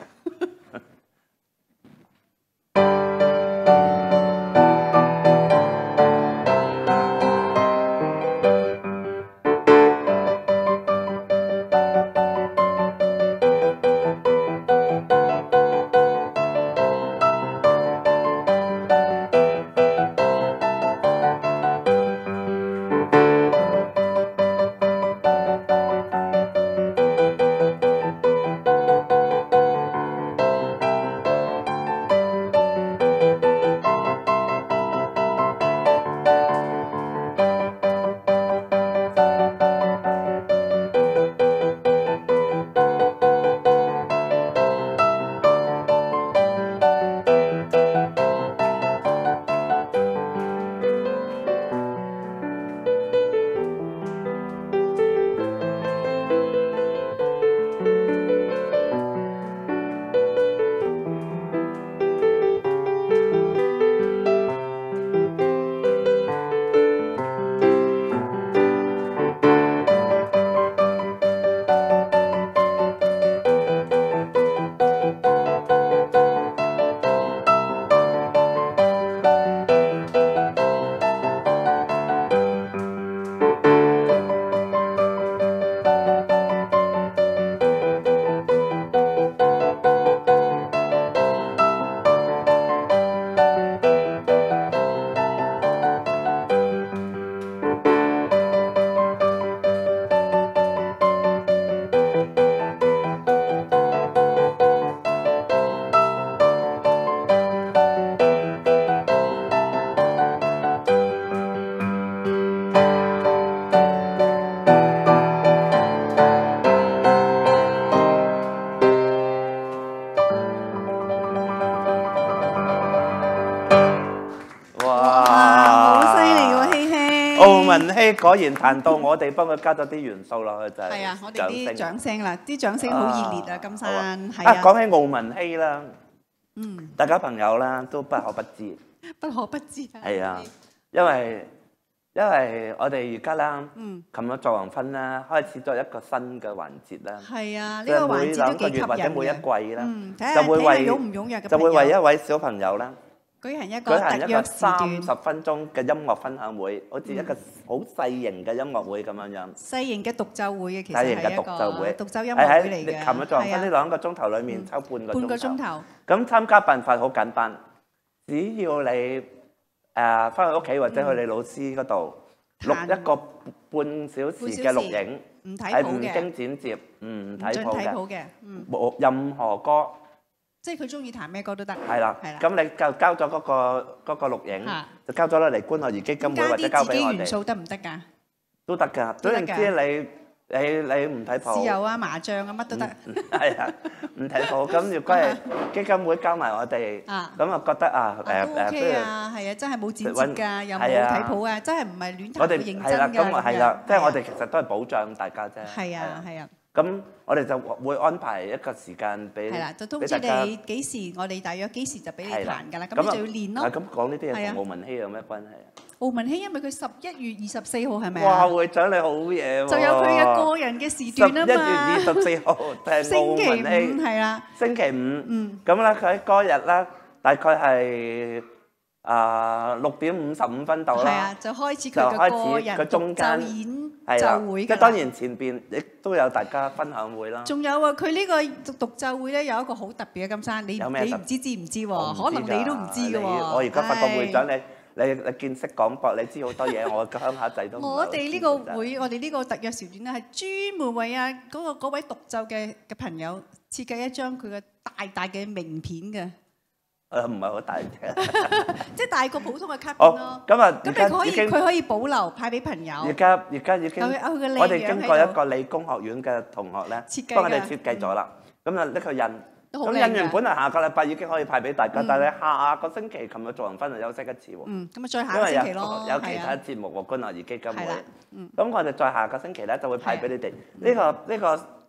文希果然彈到，我哋幫佢加咗啲元素落去就係。 係啊，我哋啲掌聲啦，啲掌聲好熱烈啊，金山。係啊，講起奧文希啦， 嗯， 大家朋友啦都不可不知。 不可不知啊。 係啊，因為因為我哋而家啦， 嗯， 琴日作黃昏啦，開始咗一個新嘅環節啦。 係啊，呢個環節都幾吸引嘅。 或者每一季啦， 嗯，睇下睇下踴唔踴躍嘅朋友。 就會為一位小朋友啦。 舉行一個特約時段， 三十分鐘嘅音樂分享會，好似一個好細型嘅音樂會咁樣樣。 細型嘅獨奏會嘅，其實係一個獨奏音樂會嚟嘅。 琴日作喺呢兩個鐘頭裡面抽半個鐘頭。 半個鐘頭。 咁參加辦法好簡單，只要你誒翻去屋企或者去你老師嗰度錄一個半小時嘅錄影， 唔睇譜嘅， 唔經剪接，唔睇譜嘅， 冇任何歌。 即係佢中意彈咩歌都得。 係啦，咁你就交咗嗰個嗰個錄影，就交咗落嚟觀學兒基金會或者交俾我哋。加啲自己元素得唔得㗎？都得㗎，總言之你你你唔睇譜。豉油啊、麻醬啊，乜都得。係啊，唔睇譜。咁如果係基金會交埋我哋，咁啊覺得啊誒誒， 都 OK 啊，係啊，真係冇剪接㗎，又冇睇譜啊，真係唔係亂彈，會認真㗎。 係啦，咁啊係啦，即係我哋其實都係保障大家啫。 係啊，係啊。 咁我哋就會安排一個時間俾， 係啦，就通知你幾時，我哋大約幾時就俾你彈㗎啦。咁你就要練咯。 咁講呢啲嘢同奧文希有咩關係啊？ 奧文希因為佢十一月二十四號係咪啊？哇！會長你好嘢喎！ 就有佢嘅個人嘅時段啊嘛。 十一月二十四號係奧文希。星期五係啦。 星期五。嗯。咁咧，佢喺嗰日咧，大概係啊六點五十五分到啦。 係啊，就開始佢嘅個人獨奏演。 係啦，即係當然前邊亦都有大家分享會啦。 仲有啊，佢呢個獨奏會咧有一個好特別嘅，金山，你你唔知知唔知喎？可能你都唔知嘅喎。 我而家發覺會長你你你見識廣博，你知好多嘢，我鄉下仔都唔知。 我哋呢個會，我哋呢個特約時段咧係專門為啊嗰個嗰位獨奏嘅嘅朋友設計一張佢嘅大大嘅名片嘅。 誒唔係好大啫， 即係大過普通嘅卡片咯。 咁啊， 咁你可以佢可以保留派俾朋友。 而家而家已經，我哋經過一個理工學院嘅同學咧，幫我哋設計咗啦。咁啊，呢個印，咁印完本來下個禮拜已經可以派俾大家，但係下個星期琴日做完分就休息一次喎。 嗯，咁啊，再下個星期咯。 有其他節目喎，觀學兒基金會。嗯。咁我哋再下個星期咧就會派俾你哋呢個呢個。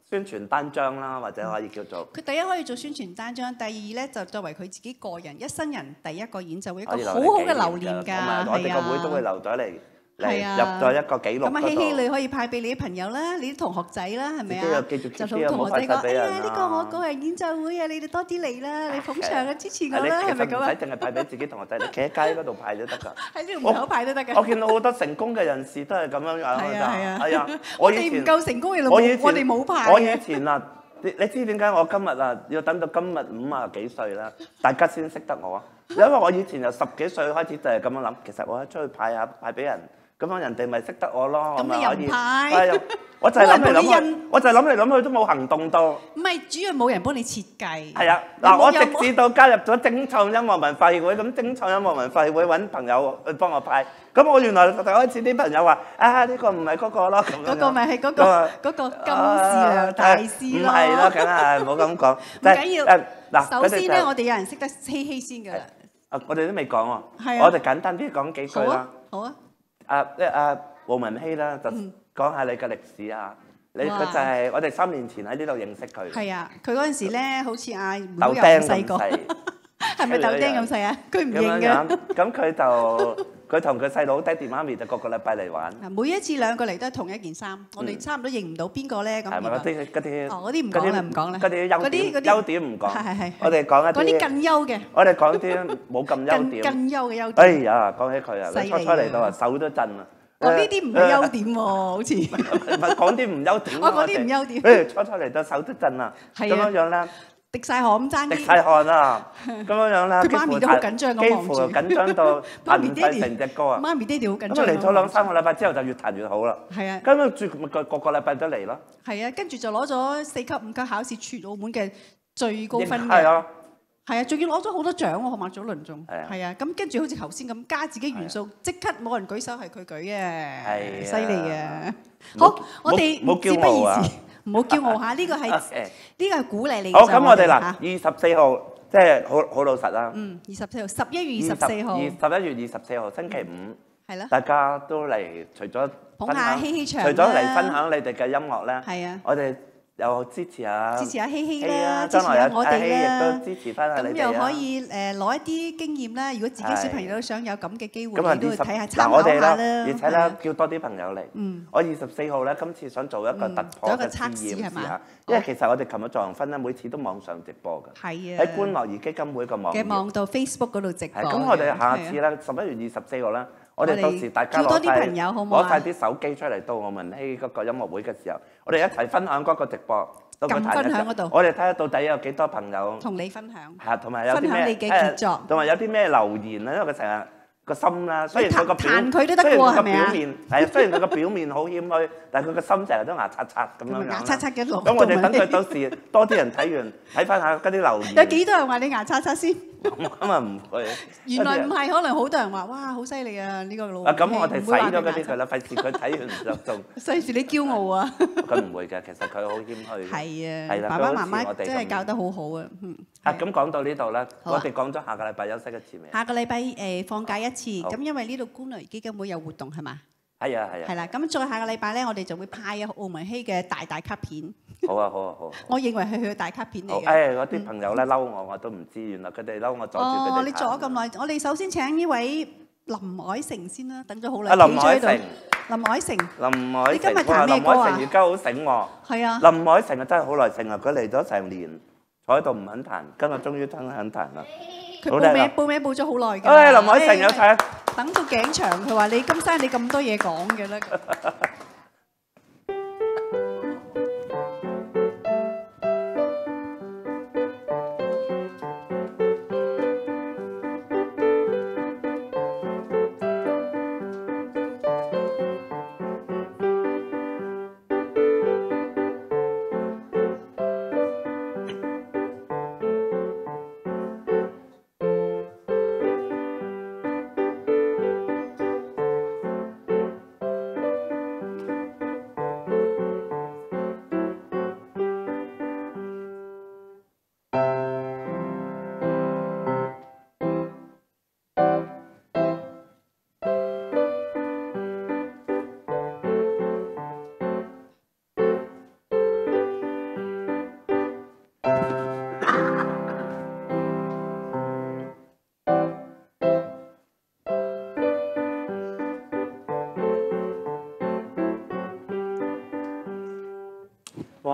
宣傳單張啦，或者可以叫做佢第一可以做宣傳單張，第二咧就作為佢自己個人一生人第一個演奏會，一個好好嘅留念㗎。 我哋個會都會留咗嚟。係啊，入咗一個記錄嗰度。咁啊，希希你可以派俾你啲朋友啦，你啲同學仔啦，係咪啊？就同同學仔講，哎呀，呢個我個人演奏會啊，你哋多啲嚟啦，你捧場啊，支持我啦，係咪咁啊？唔使淨係派俾自己同學仔，你企喺街嗰度派都得㗎。喺呢度門口派都得㗎。我見到好多成功嘅人士都係咁樣樣㗎。係啊係啊。係啊，我哋唔夠成功嘅路，我哋冇派。我以前啊，你你知點解我今日啊要等到今日五啊幾歲啦，大家先識得我啊？因為我以前由十幾歲開始就係咁樣諗，其實我出去派下派俾人。咁樣人哋咪識得我咯，咁咪可以。係，我就係諗嚟諗去，我就係諗嚟諗去都冇行動到。唔係，主要冇人幫你設計。係啊，嗱，我直至到加入咗精創音樂文化協會，咁精創音樂文化協會揾朋友去幫我派，咁我原來就開始啲朋友話：啊，呢個唔係嗰個咯，咁樣。嗰個咪係嗰個嗰個金士良大師咯。唔係咯，梗係唔好咁講。唔緊要。嗱，首先咧，我哋有人識得希希先㗎啦。啊，我哋都未講喎。係啊。我哋簡單啲講幾句啦。好啊。啊，即係阿黃文希啦，就講下你嘅歷史啊！你佢就係我哋三年前喺呢度認識佢。係啊，佢嗰陣時咧，好似阿豆丁咁細，係咪豆丁咁細啊？佢唔認嘅。咁佢就佢同佢細佬爹哋媽咪就個個禮拜嚟玩。每一次兩個嚟都係同一件衫，我哋差唔多認唔到邊個咧咁。係咪嗰啲嗰啲？哦，嗰啲唔講啦，唔講啦。嗰啲優點優點唔講。係係係。我哋講一啲。嗰啲更優嘅。我哋講啲冇咁優點。更優嘅優點。哎呀，講起佢啊，佢初初嚟到啊，手都震啊！我呢啲唔係優點喎，好似。唔係講啲唔優點。我講啲唔優點。誒，初初嚟到手都震啊！咁樣樣啦。滴晒汗咁爭啲。滴晒汗啊！咁樣樣啦。佢媽咪都好緊張咁望住。幾乎緊張到彈曬成隻歌啊！媽咪爹哋好緊張。咁嚟咗兩三個禮拜之後就越彈越好啦。係啊。咁樣住咪個個個禮拜都嚟咯。係啊，跟住就攞咗四級五級考試全澳門嘅最高分嘅。係啊。係啊，仲要攞咗好多獎喎，馬祖倫仲。係啊。咁跟住好似頭先咁加自己元素，即刻冇人舉手係佢舉嘅。係。犀利嘅。好，我哋事不宜遲。唔好驕傲嚇，呢個係呢個係鼓勵你。好，咁我哋嗱，二十四號即係好好老實啦。嗯，二十四號，十一月二十四號。二十一月二十四號星期五。係咯。大家都嚟，除咗捧下希希場啦，除咗嚟分享你哋嘅音樂咧，係啊，我哋又支持下支持下希希啦，支持下我哋啦，亦都支持翻下你哋啦。咁又可以誒攞一啲經驗啦。如果自己小朋友都想有咁嘅機會，你都睇下參考下啦。而且咧，叫多啲朋友嚟。嗯。我二十四號咧，今次想做一個突破嘅試驗試下，因為其實我哋琴日助人分咧，每次都網上直播㗎。係啊。喺觀樂兒基金會個網嘅網度 Facebook 嗰度直播。咁我哋下次咧，十一月二十四號咧，我哋到時大家攞曬攞曬啲手機出嚟，到我文希嗰個音樂會嘅時候，我哋一齊分享嗰個直播。咁分享嗰度，我哋睇下到底有幾多朋友同你分享，係同埋有啲咩誒，同埋有啲咩留言啊？因為佢成日個心啦，雖然佢個表，雖然佢個表面係，雖然佢個表面好謙虛，但係佢個心成日都牙刷刷咁樣樣。牙刷刷嘅落。咁我哋等佢到時多啲人睇完，睇翻下嗰啲留言。有幾多人話你牙刷刷先？咁啊唔會。原來唔係，可能好多人話：哇，好犀利啊！呢個老。啊咁，我哋洗咗嗰啲佢啦，費事佢睇完就仲。費事你驕傲啊！佢唔會嘅，其實佢好謙虛。係啊。係啦，爸爸媽媽真係教得好好啊！嗯。啊，咁講到呢度咧，我哋講咗下個禮拜休息一次未？下個禮拜誒放假一次，咁因為呢度觀樂兒基金會有活動係嘛？係啊係啊。係啦，咁再下個禮拜咧，我哋就會派啊奧文希嘅大大卡片。好啊好啊好。我認為係佢嘅大卡片嚟嘅。誒，嗰啲朋友咧嬲我，我都唔知，原來佢哋嬲我阻住佢哋。哦，你阻咗咁耐，我哋首先請呢位林凱成先啦，等咗好耐。林凱成。林凱成。林凱成。你今日彈咩歌啊？林凱成而家好醒喎。係啊。林凱成啊，真係好耐性啊！佢嚟咗成年，坐喺度唔肯彈，今日終於真係肯彈啦。佢報名報名報咗好耐㗎。誒，林凱成有睇。等到頸長，佢話：你金生你咁多嘢講嘅咧。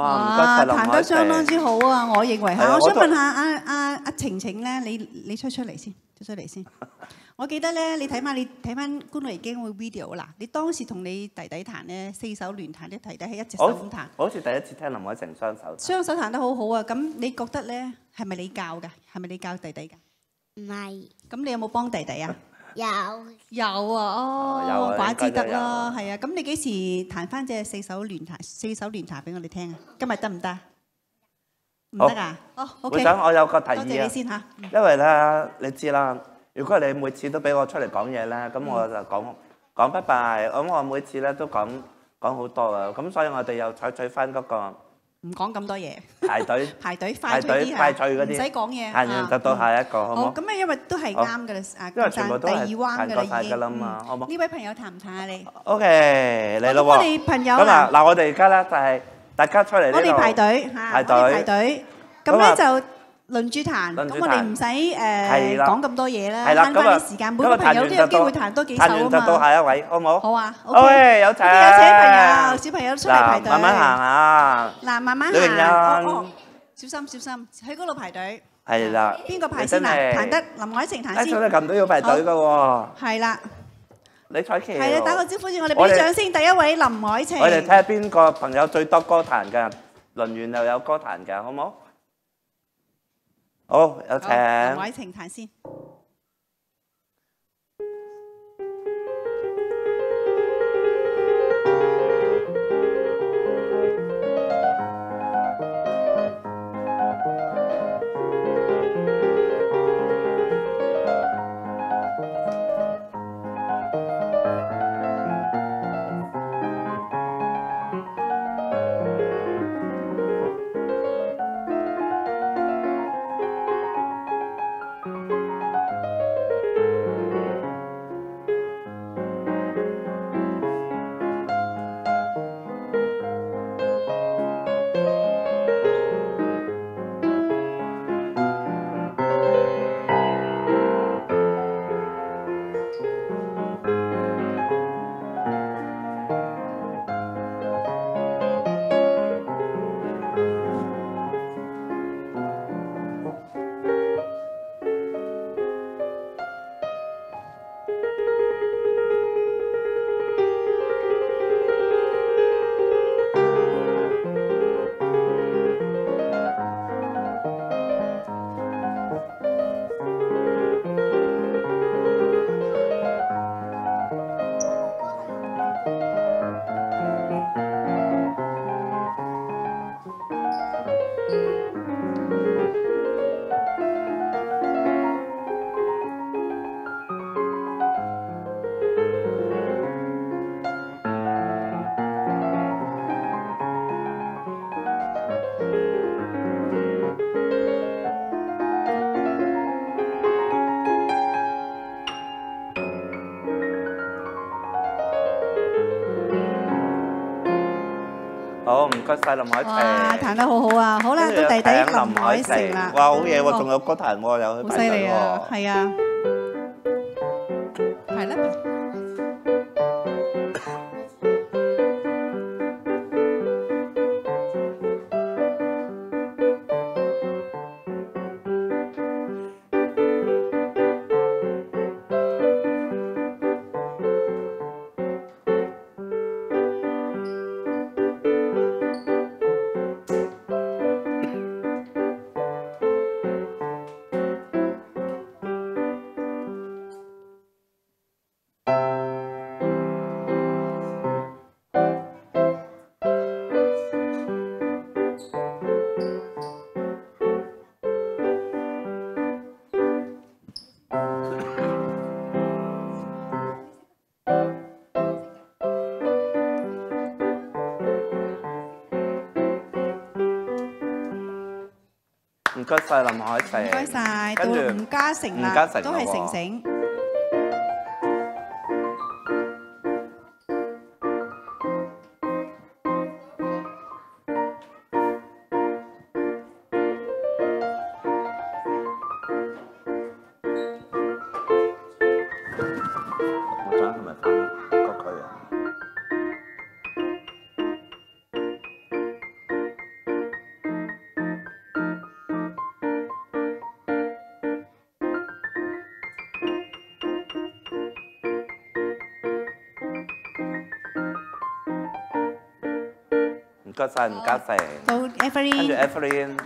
哇， 彈得相當之好啊！我認為嚇，我係啊我都想問下阿阿阿晴晴咧，你你出出嚟先，出出嚟先。我記得咧，你睇翻你睇翻《觀落易經》嘅 video 嗱，你當時同你弟弟彈咧，四手聯彈，啲弟弟係一隻手咁彈。 我好似第一次聽林海晴雙手。 雙手彈得好好啊！咁你覺得咧係咪你教㗎？係咪你教弟弟㗎？ 唔係。 咁你有冇幫弟弟啊？ 有。 有啊，哦， 有啊怪之得應該都有啦，係啊。咁你幾時彈翻隻四手聯彈四手聯彈俾我哋聽啊？今日得唔得？唔得啊？哦，OK。 會長，我有個提多謝議啊， 你先嚇。 因為咧你知啦，如果你每次都俾我出嚟講嘢咧，咁我就講講拜拜，咁我每次咧都講講好多啊，咁所以我哋又採取翻嗰個唔講咁多嘢。 排隊排隊快排隊脆啲快脆嗰啲， 唔使講嘢。 行完就到下一個，好唔好， 好？ 咁啊，因為都係啱㗎啦，啊， 因為全部都係第二彎㗎啦已經。 彈過晒㗎啦嘛嗯好唔好呢位朋友彈唔彈啊你？ OK，嚟咯喎！ 咁我哋朋友咁啊， 啊嗱，我哋而家咧就係大家出嚟呢度我哋排隊嚇， 排隊我哋排隊。咁咁啊咧就輪住彈， 輪住彈咁我哋唔使誒係啦講咁多嘢啦， 係啦， 慳咁啊翻啲時間，每個朋友都有機會彈多幾首啊彈完就到嘛。 下一位，好唔好？ 好啊 ，OK， ，OK， 有請， 有請朋友，小朋友出嚟排隊。 嗱慢慢行啊！ 嗱，慢慢李榮行， 欣哦哦，小心小心，喺嗰度排隊。 係啦， 邊個排先啊？彈得林海晴彈一先。 出嚟撳都要排隊㗎喎。 係啦， 李彩琪， 係啦，打個招呼先，我哋我哋俾掌先。第一位林海晴。 我哋睇下邊個朋友最多歌彈嘅，輪完又有歌彈嘅，好唔好？好，有請。 林海晴彈先。 好，唔該晒林海晴。 哇，彈得好好啊！好啦，到弟弟林海晴啦。 哇，好嘢喎，仲有歌彈喎，又去好犀利啊！係啊，係啦。 唔該晒林海晴， 唔該晒，到跟住吳嘉誠啦， 吳嘉誠都係咯喎成成。 我爭係咪翻嗰區啊？ 該晒，唔該晒。 到 Evelyn， 跟住 Evelyn。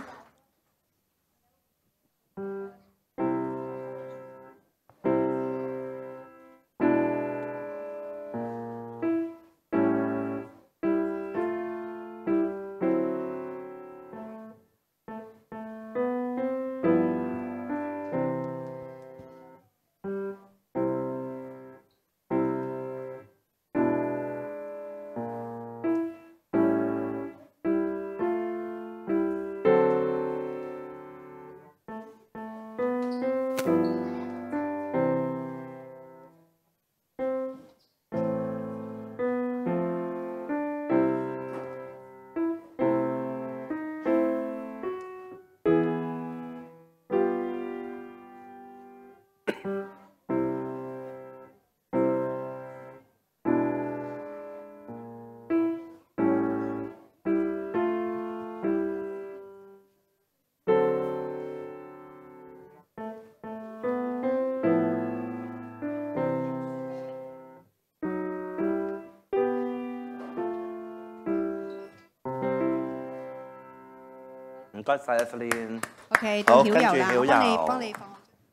唔該晒 Evelyn。 OK， 到曉柔啦， 我幫你幫你放。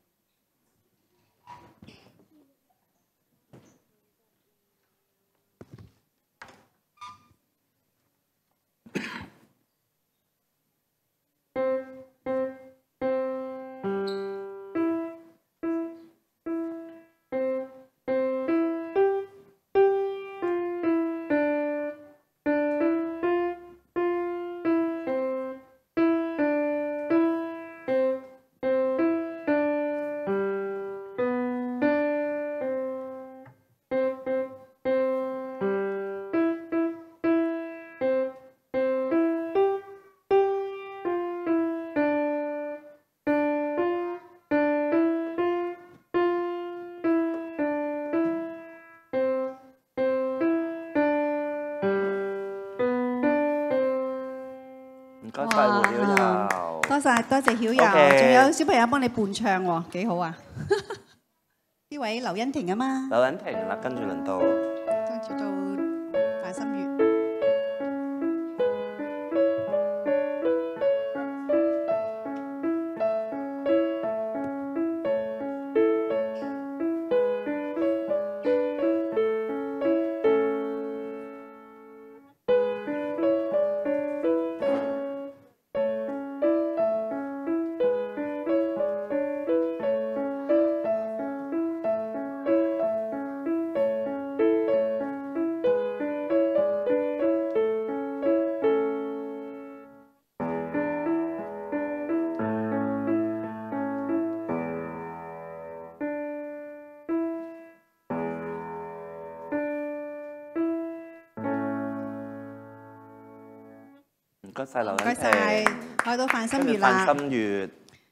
多謝胡曉柔， 多謝多謝曉柔，仲有小朋友幫你伴唱喎，幾好啊！呢位劉欣婷啊嘛， 劉欣婷啦，跟住輪到， 跟住到范心月。 唔該晒劉欣婷， 唔該晒，開到范心月啦。 范心月。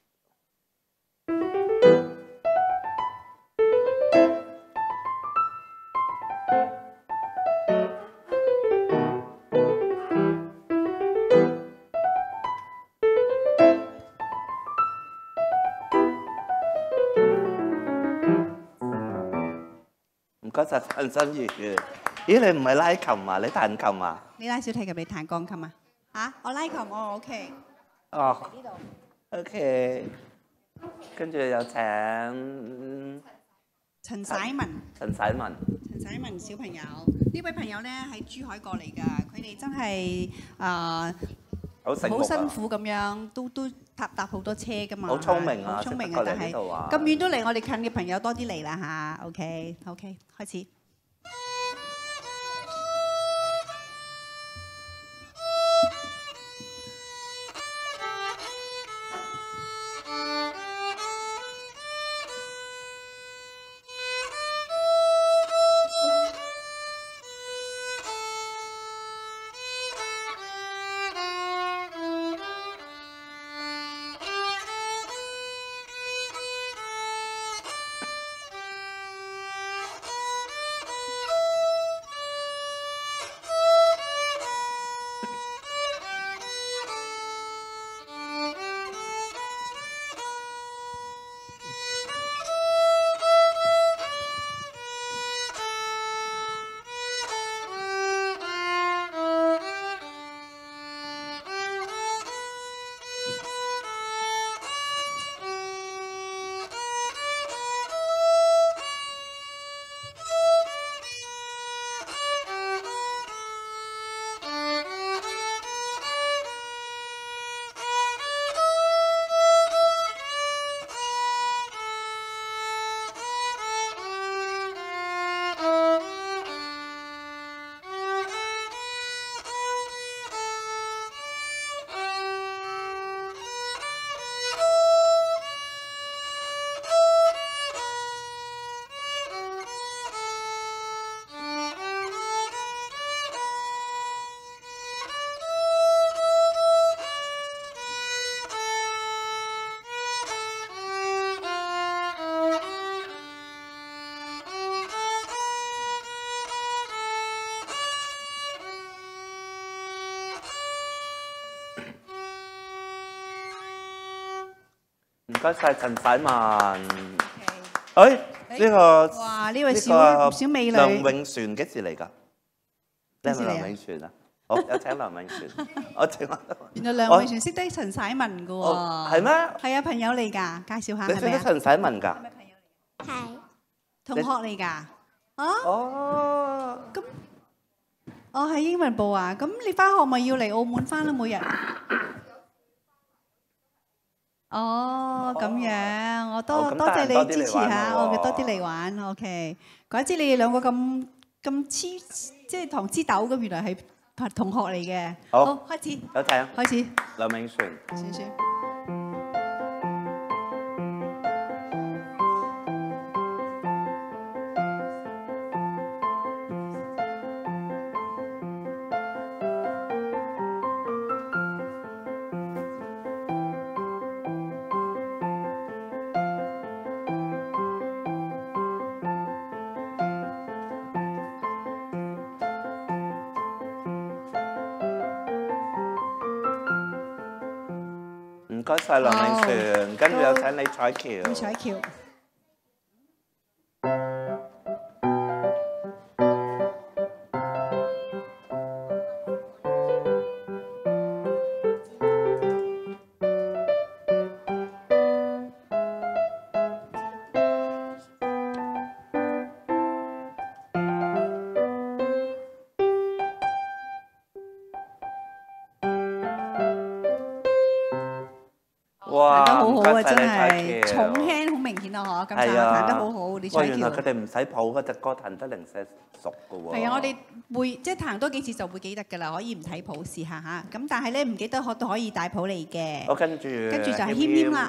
唔該晒范心月。咦，你唔係拉琴啊？你彈琴啊？ 你拉小提琴，你彈鋼琴啊？嚇，我拉琴，我 OK。 哦。 呢度。 OK。跟住有請陳璽文。 陳璽文。 陳璽文小朋友，呢位朋友咧喺珠海過嚟㗎，佢哋真係啊好辛苦咁樣，都都搭搭好多車㗎嘛。 好聰明啊！ 好聰明啊！但係咁遠都嚟我哋近嘅朋友多啲嚟啦嚇。OK OK， 開始。 該晒陳世文。誒，呢個哇，呢位小小美女梁永璇幾時嚟㗎？你係咪梁永璇啊？好，有請梁永璇。我請我。 原來梁永璇識得陳世文㗎喎。 係咩？ 係啊，朋友嚟㗎，介紹下係咪啊？ 你識得陳世文㗎？ 係同學嚟㗎。啊？ 哦。 咁，我喺英文部啊。咁你翻學咪要嚟澳門翻啦，每日。哦，咁樣，我多多謝你支持下，我嘅多啲嚟玩 ，OK。怪之你哋兩個咁咁黐，即係糖黐豆咁，原來係同學嚟嘅。好，開始。 有請。 開始。 梁永璇。 璇璇。 唔該晒梁永璇，跟住有請李彩橋。 李彩橋。 哇！ 彈得好好啊，真係係重輕好明顯啊！嗬，咁就彈得好好，李彩橋。 原來佢哋唔使譜嗰隻歌彈得零舍熟㗎喎。 係啊，我哋會即係彈多幾次就會記得㗎啦，可以唔睇譜試下嚇。咁但係咧唔記得可都可以帶譜嚟嘅。 我跟住。 跟住就係謙謙啦。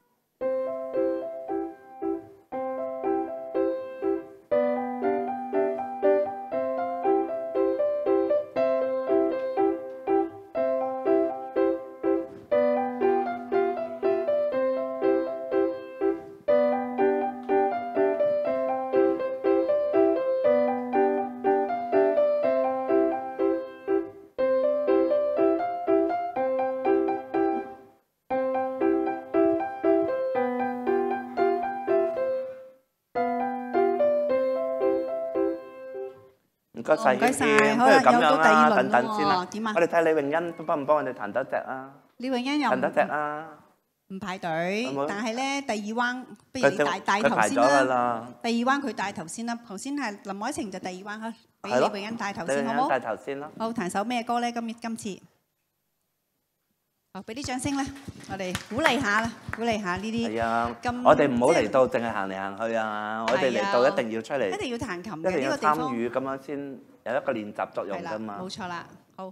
唔該晒， 唔該晒， 不如咁樣啦，等等先啦。 點啊？ 我哋睇李詠欣幫唔幫我哋彈多隻啊？ 李詠欣又彈多隻啊？ 唔排隊，但係咧第二彎，不如你帶帶頭先啦。第二彎佢帶頭先啦。頭先係林海晴就第二彎嚇，俾李詠欣帶頭先好冇？ 帶頭先咯。 好，彈首咩歌咧？今今次，好俾啲掌聲啦，我哋鼓勵下啦，鼓勵下呢啲。 係啊，我哋唔好嚟到淨係行嚟行去啊！我哋嚟到一定要出嚟， 一定要彈琴嘅，一定要參與，咁樣先有一個練習作用㗎嘛。 冇錯啦，好。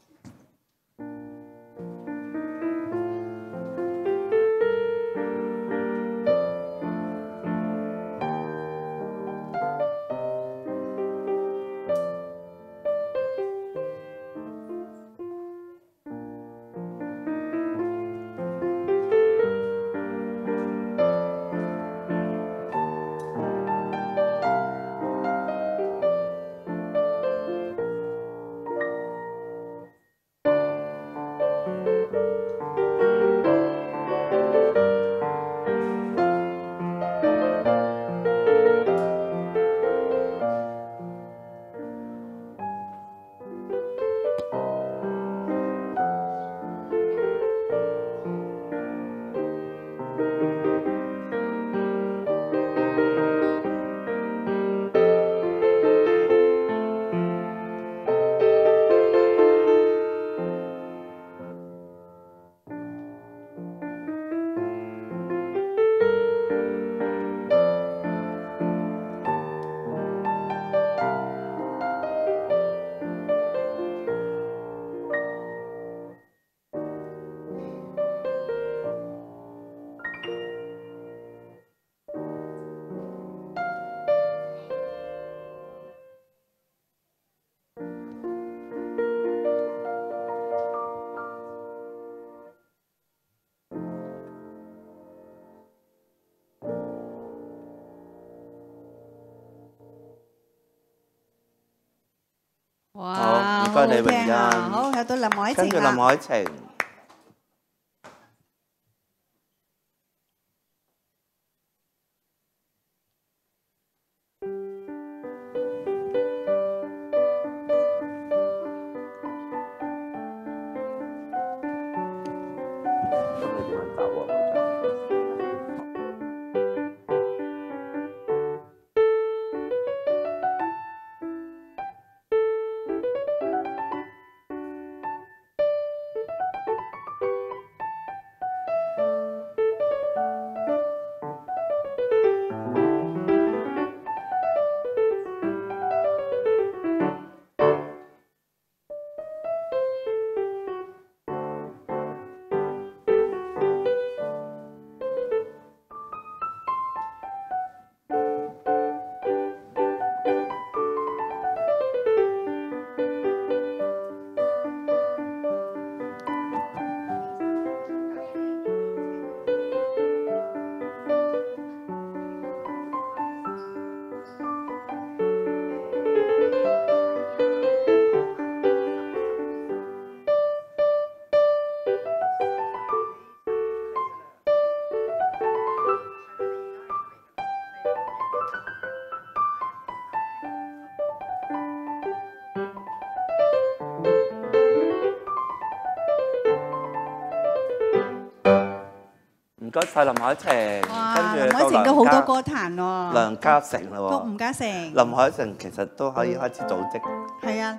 哇！ 好，唔該李詠欣。 好，有到林海晴啦。 跟住林海晴。 該晒林海晴， 哇， 跟住林海晴都好多歌壇喎。 梁嘉誠嘞喎。 都吳嘉誠。 林海晴其實都可以開始組織。 係啊。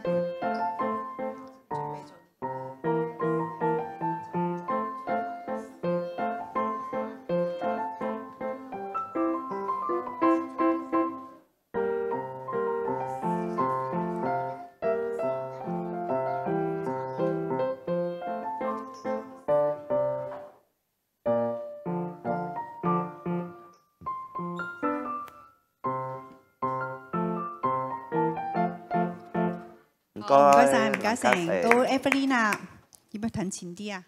唔該晒，吳嘉誠，到 Evelyn 啦，要唔要騰前啲啊？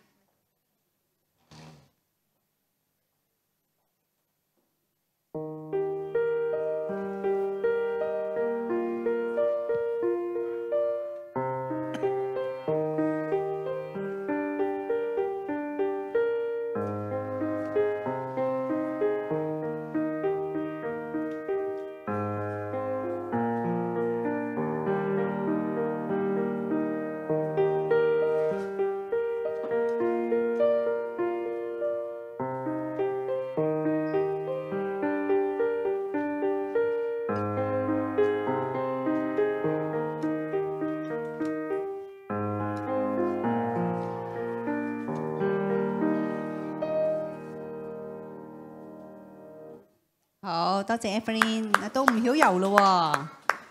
好多謝 Evelyn， 到吳曉柔咯喎。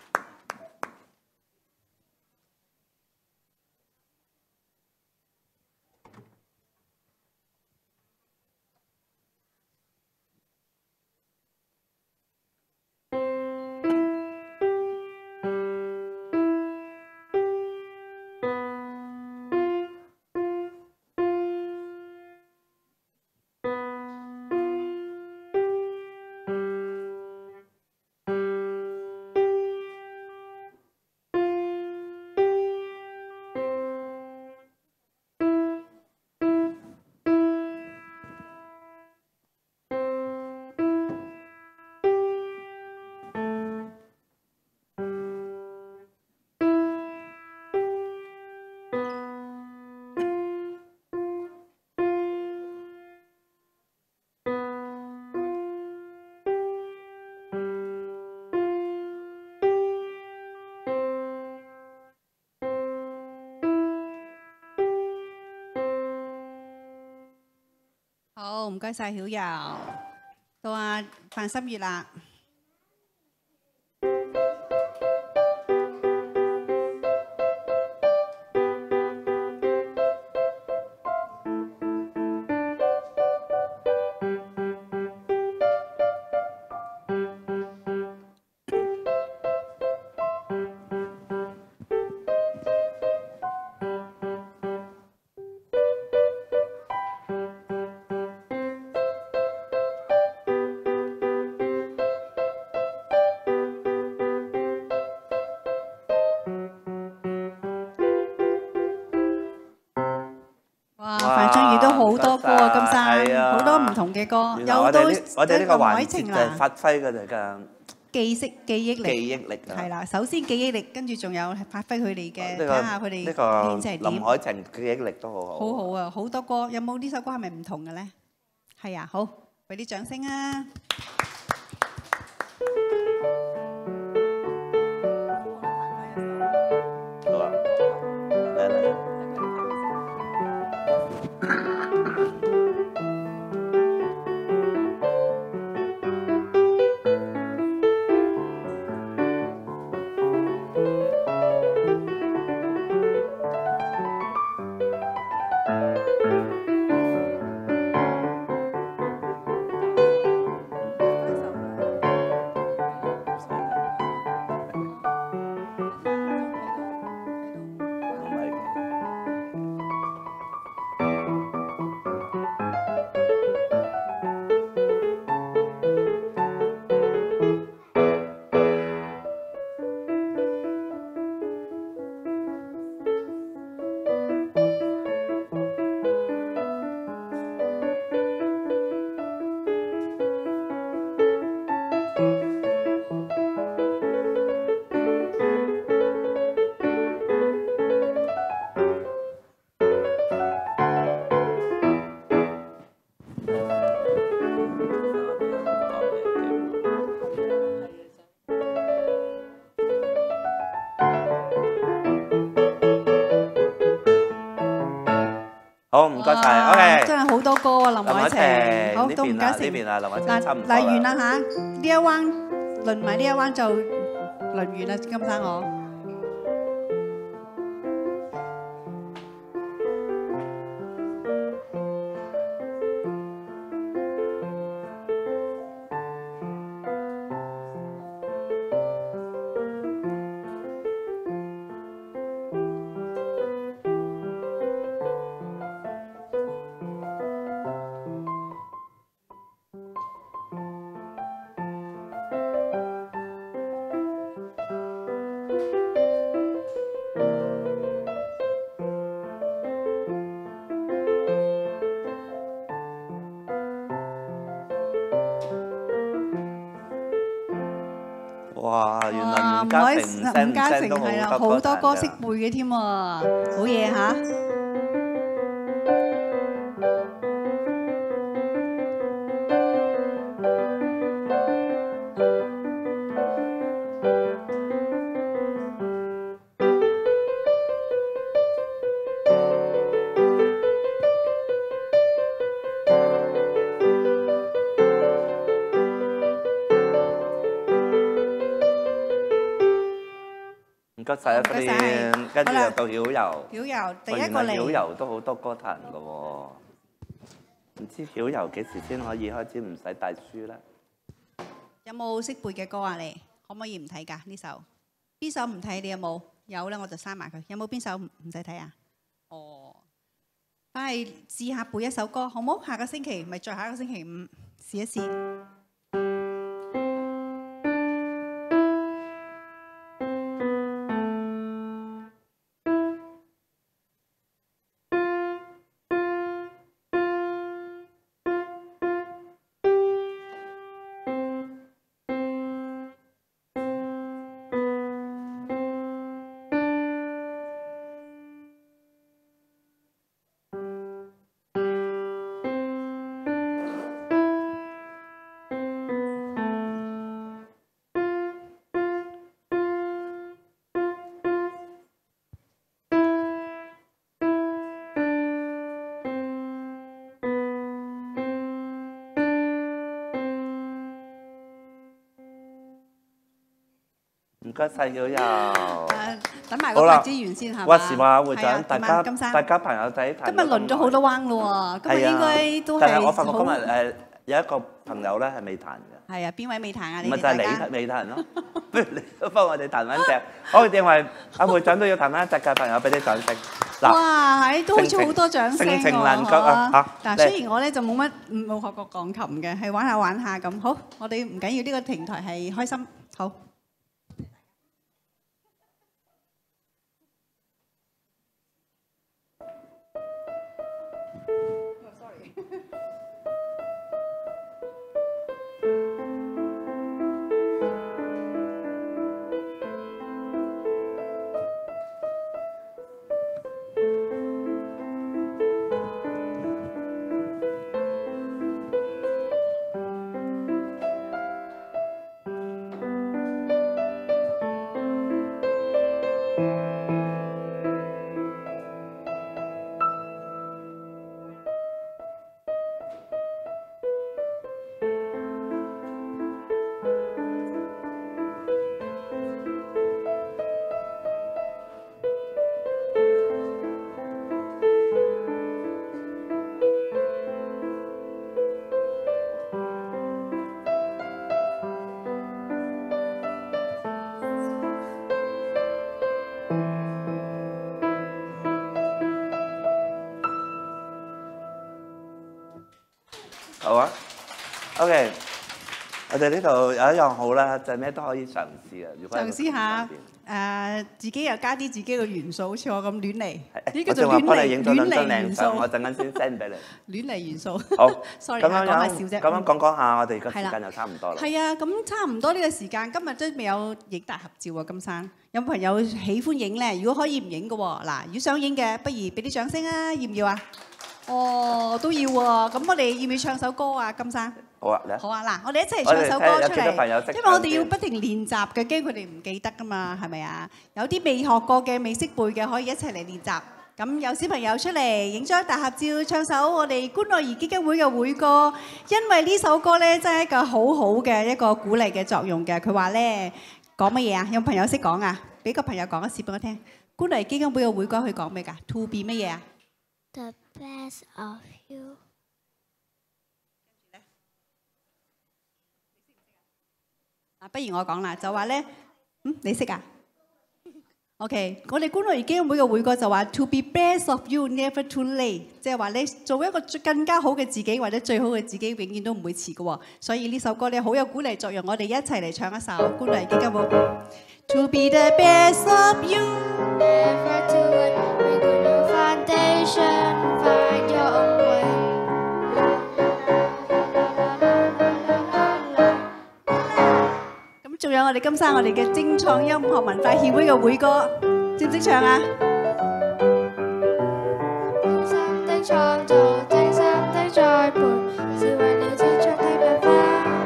好，唔該晒曉柔，到阿范心月啦。范俊宇都好多歌啊，金生好多唔同嘅歌，有到我哋呢個環節就係啦， 發揮佢哋嘅記憶記憶力， 記憶力係啦。首先記憶力，跟住仲有發揮佢哋嘅，睇下佢哋呢個練成點。 林海晴記憶力都好好。 好好啊，好多歌，有冇呢首歌係咪唔同嘅咧？係啊，好，俾啲掌聲啊！ 好啊，嚟嚟。 唔該晒。OK， 真係好多歌啊，林偉晴。好，都唔該成。 呢邊啊，林偉晴差唔多啦。 嗱，完啦嚇，呢一彎輪埋呢一彎就輪完啦，金生我。 哇！原來吳嘉誠唔聲唔聲都好多歌識背嘅添喎，好嘢嚇！ 唔該曬啊 Friend，跟住又到曉柔。 曉柔第一個嚟。 曉柔都好多歌彈㗎喎，唔知曉柔幾時先可以開始唔使帶書咧？ 有冇識背嘅歌啊？你可唔可以唔睇㗎呢首？邊首唔睇？你有冇？有咧我就刪埋佢。有冇邊首唔唔使睇啊？哦，但係試下背一首歌好冇？下個星期咪再下一個星期五試一試。 唔該曬曉柔。 等埋個發資源先係嘛？ 話時話會長，大家金生大家朋友仔睇。 今日輪咗好多彎咯喎，今日應該都係。 但係我發覺今日誒有一個朋友咧係未彈嘅。 係啊，邊位未彈啊？ 咪就係你未彈咯，不如你都幫我哋彈翻隻。我認為阿會長都要彈翻一隻嘅朋友，俾啲掌聲。 哇，係都好似好多掌聲喎。 盛情難卻啊！ 嚇，嗱，雖然我咧就冇乜冇學過鋼琴嘅，係玩下玩下咁。好，我哋唔緊要，呢個平台係開心。好。 好啊 ，OK， 我哋呢度有一樣好啦，就係咩都可以嘗試嘅。 嘗試下誒，自己又加啲自己嘅元素，好似我咁亂嚟。 呢個就亂嚟亂嚟元素。我陣間先 send 俾你。亂嚟元素。 好 ，sorry， 咁樣講下笑啫。 咁樣講講下，我哋個時間就差唔多啦。 係啊，咁差唔多呢個時間，今日都未有影大合照啊，金生。有冇朋友喜歡影咧？如果可以唔影嘅喎，嗱，如果想影嘅，不如俾啲掌聲啊，要唔要啊？哦，都要喎。咁我哋要唔要唱首歌啊，金生？ 好啊， 好啊，嗱，我哋一齊唱首歌出嚟，因為我哋要不停練習嘅，驚佢哋唔記得噶嘛，係咪啊？有啲未學過嘅、未識背嘅，可以一齊嚟練習。 咁有小朋友出嚟影張大合照，唱首我哋觀愛兒基金會嘅會歌，因為呢首歌咧真係一個好好嘅一個鼓勵嘅作用嘅。佢話咧講乜嘢啊？有朋友識講啊？俾個朋友講一次俾我聽。觀愛兒基金會嘅會歌佢講咩㗎 ？To be 乜嘢啊 ？The best of you。 啊，不如我講啦，就話咧，嗯，你識啊？ OK， 我哋觀愛兒基金會嘅會歌就話 To be best of you, never too late， 即係話你做一個更加好嘅自己或者最好嘅自己，永遠都唔會遲嘅喎。所以呢首歌咧好有鼓勵作用，我哋一齊嚟唱一首觀愛兒基金會。To be the best of you, never too late, build your foundation, find your own way。 咁仲有我哋金山我哋嘅精創音樂文化協會嘅會歌，識唔識唱啊？ 精心的創造，精心的栽培，是為了青春的文化。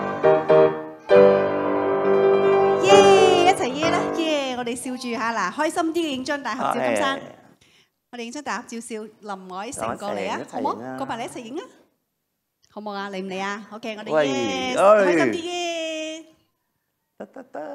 耶！一齊耶啦！耶！我哋笑住下嗱，開心啲嘅影張大合照，金山。我哋影張大合照笑，林海成過嚟啊，好冇？過埋嚟一齊影啊，好冇啊？嚟唔嚟啊 ？OK， 我哋耶，開心啲耶！ 得得得！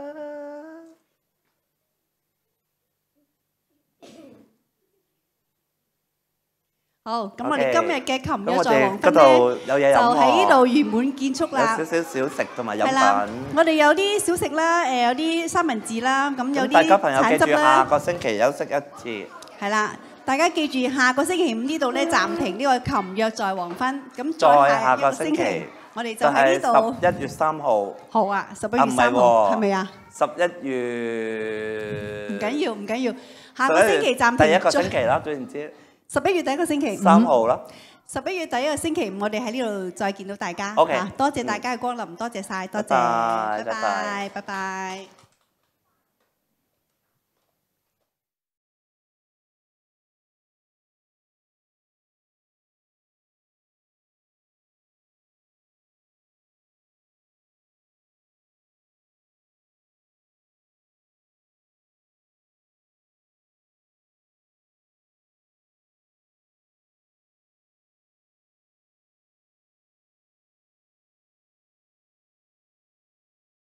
好，咁我哋今日嘅琴日在黃昏咧，就喺呢度圓滿結束啦。 有少少小食同埋飲係啦， 品。 我哋有啲小食啦，誒有啲三文治啦，咁有啲大家朋友記住， 橙汁啦。 下個星期休息一次。 係啦，大家記住下個星期五呢度咧暫停呢個琴約在黃昏，咁再下下個星期。 我哋就喺呢度。 十一月三號。 好啊，十一月三號係咪啊？ 十一月。 唔緊要，唔緊要。下個星期暫停。 第一個星期啦，總言之。 十一月第一個星期五。 三號啦。 十一月第一個星期五，我哋喺呢度再見到大家。 OK。 多謝大家嘅光臨，多謝晒，多謝。 拜拜。 拜拜。拜拜。